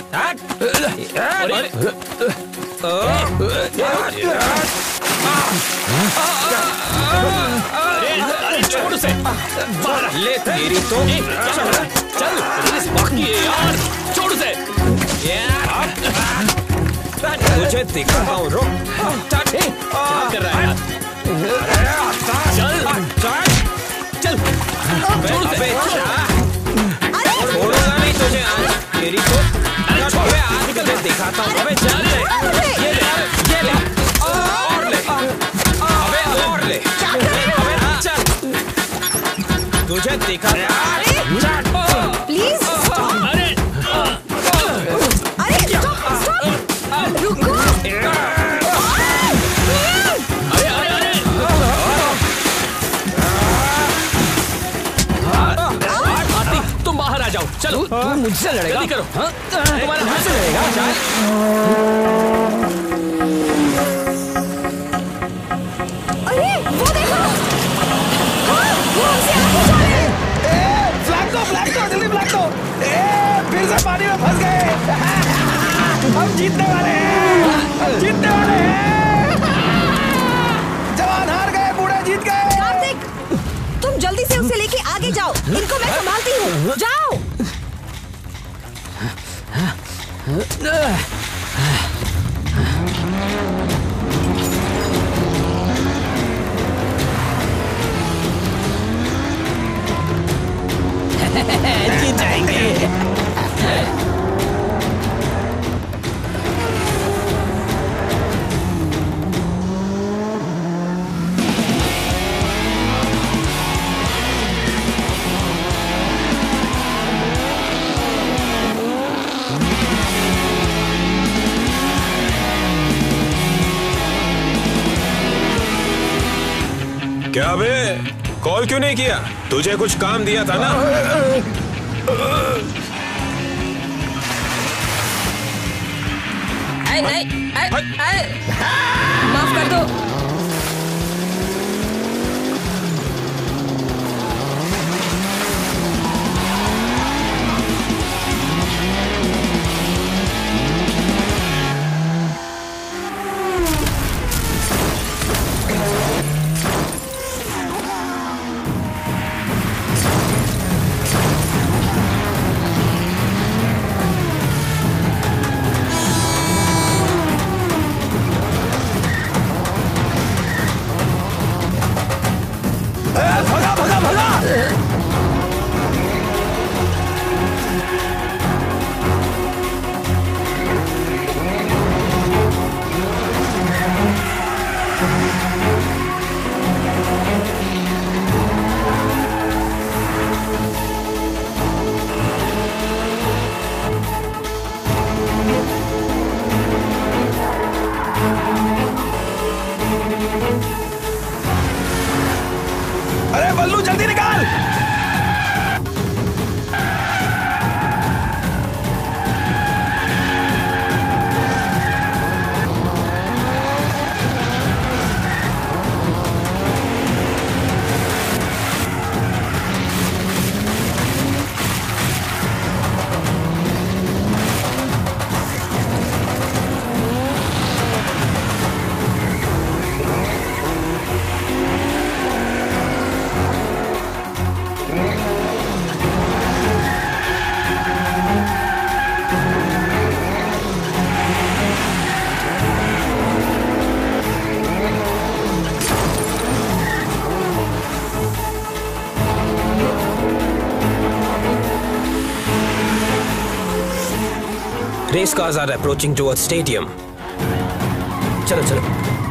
छोड़ उसे। ले तेरी तो। चल चल, रेस बाकी है यार। छोड़ उसे। मुझे दिखाता हूँ, रुक। क्या कर रहा है यार? चल चल, छोड़ उसे। छोड़ूंगा नहीं तुझे आज, तेरी तो। अबे आज का मैं दिखाता हूँ। अबे चल ले, ये ले, ये ले, और ले, अबे और ले, अबे चल, तुझे दिखा प्लीज। अरे अरे रुको। अरे अरे अरे आरती, तुम बाहर आ जाओ। चलो, तू मुझसे लड़ेगा? जल्दी करो। तुम्हारा हाथ से लड़ेगा। अरे वो देखो, वो हमसे आगे जा रहे हैं। फ्लैग दो, फ्लैग दो, जल्दी फ्लैग दो। ए, फिर से पानी में फंस गए। हम जीतने वाले हैं, हम जीतने वाले हैं। जवान हार गए, बूढ़े जीत गए। कार्तिक, तुम जल्दी से उसे लेके आगे जाओ। इनको मैं संभालती हूँ, जाओ। जीत जाएंगे। क्या बे, कॉल क्यों नहीं किया? तुझे कुछ काम दिया था ना? नहीं नहीं, माफ कर दो। Race cars are approaching towards stadium. चलो चलो।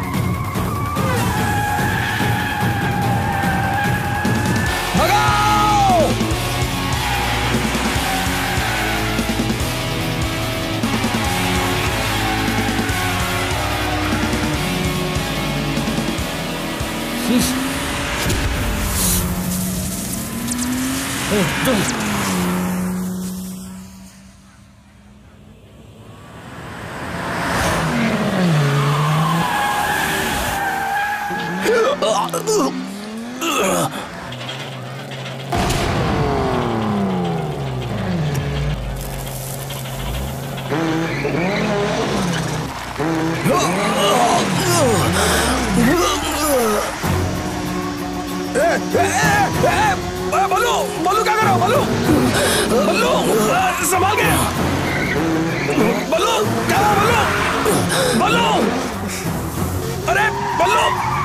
बल्लू बल्लू क्या कर रहा हो? बल्लू बल्लू संभाल के। बल्लू क्या हुआ? बल्लू बल्लू अरे बल्लू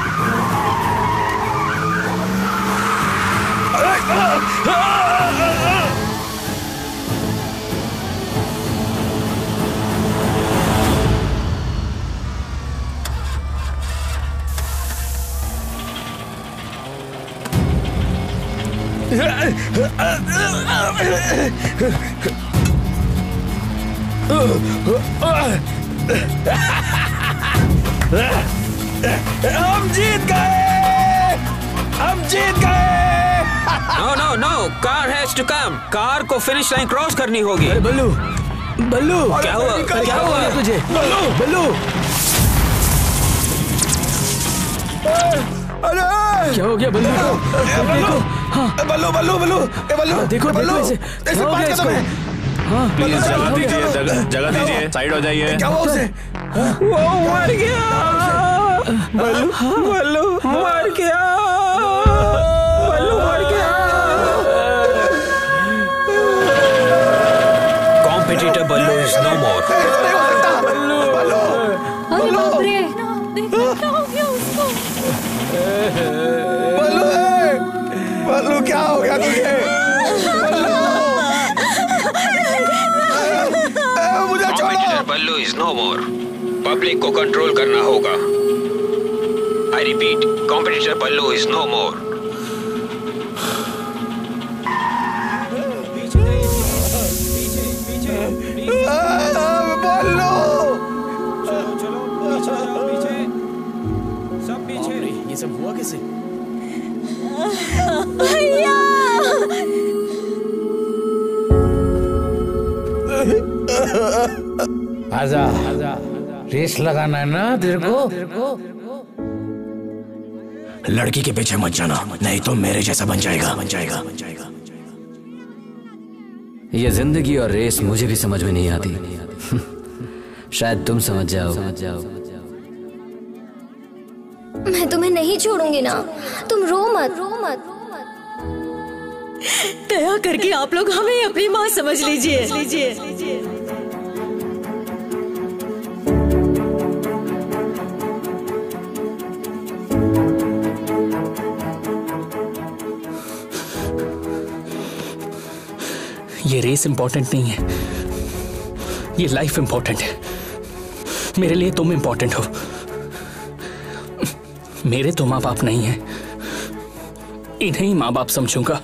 अरे आ, आ, आ, आ, हम जीत गए, हम जीत गए। No no no, car has to come. Car को फिनिश लाइन क्रॉस करनी होगी। बल्लू बल्लू क्या हुआ? क्या हुआ तुझे? बल्लू बल्लू अरे क्या हो गया बल्लू? देखो हाँ बल्लू बल्लू बल्लू ए बल्लू देखो देखो इसे ऐसे बात कर मैं। हाँ प्लीज जगह दीजिए, जगह जगह दीजिए, साइड हो जाइए। क्या हुआ उसे? वो मर गया। बल्लू बल्लू मर गया। बल्लू मर गया। Competitor Ballu is no more. Ballu Ballu अरे बाप रे, देखो क्या हो गया उसको। बल्लू बल्लू क्या हो गया तुझे? मुझे छोड़ो। Ballu is no more. Public को कंट्रोल करना होगा। I repeat, competitor Ballu is no more. Ballu सब पीछे। ये सब हुआ कैसे? भैया आजा रेस लगाना है ना तेरे को? लड़की के पीछे मत जाना, नहीं तो मेरे जैसा बन जाएगा बन जाएगा बन जाएगा। ये जिंदगी और रेस मुझे भी समझ में नहीं आती। शायद तुम समझ जाओ। मैं तुम्हें नहीं छोड़ूंगी ना, तुम रो मत रो मत। दया करके आप लोग हमें अपनी माँ समझ लीजिए लीजिए। ये रेस इंपॉर्टेंट नहीं है, ये लाइफ इंपॉर्टेंट है। मेरे लिए तुम इंपॉर्टेंट हो। मेरे तो माँ बाप नहीं है, इन्हें ही माँ बाप समझूंगा।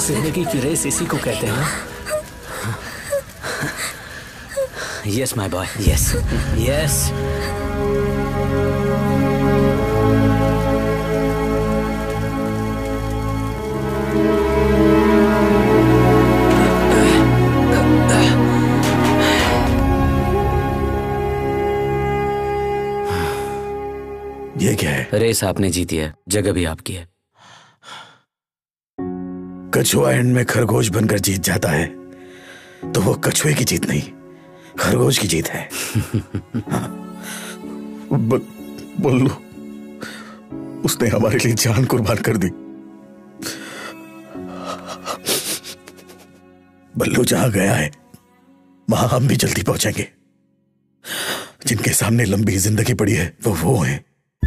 जिंदगी की रेस इसी को कहते हैं ना। Yes my boy, yes yes. ये क्या है? रेस आपने जीती है, जगह भी आपकी है। कछुआ एंड में खरगोश बनकर जीत जाता है तो वो कछुए की जीत नहीं, खरगोश की जीत है। हाँ। ब, बल्लू, उसने हमारे लिए जान कुर्बान कर दी। बल्लू जहां गया है वहां हम भी जल्दी पहुंचेंगे। जिनके सामने लंबी जिंदगी पड़ी है वो वो हैं।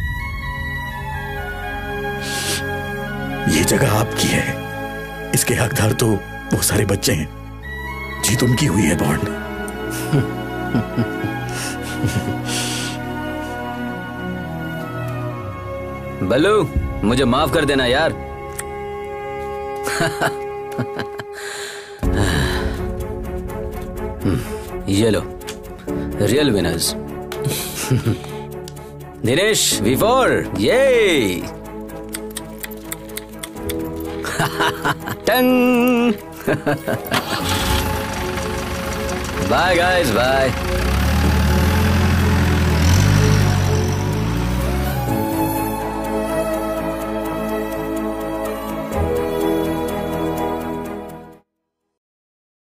ये जगह आपकी है, इसके हकदार तो वो सारे बच्चे हैं। जीत उनकी हुई है बॉन्ड। बल्लू, मुझे माफ कर देना यार। ये लो real winners. Dinesh V four, ये टंग। Bye guys, bye.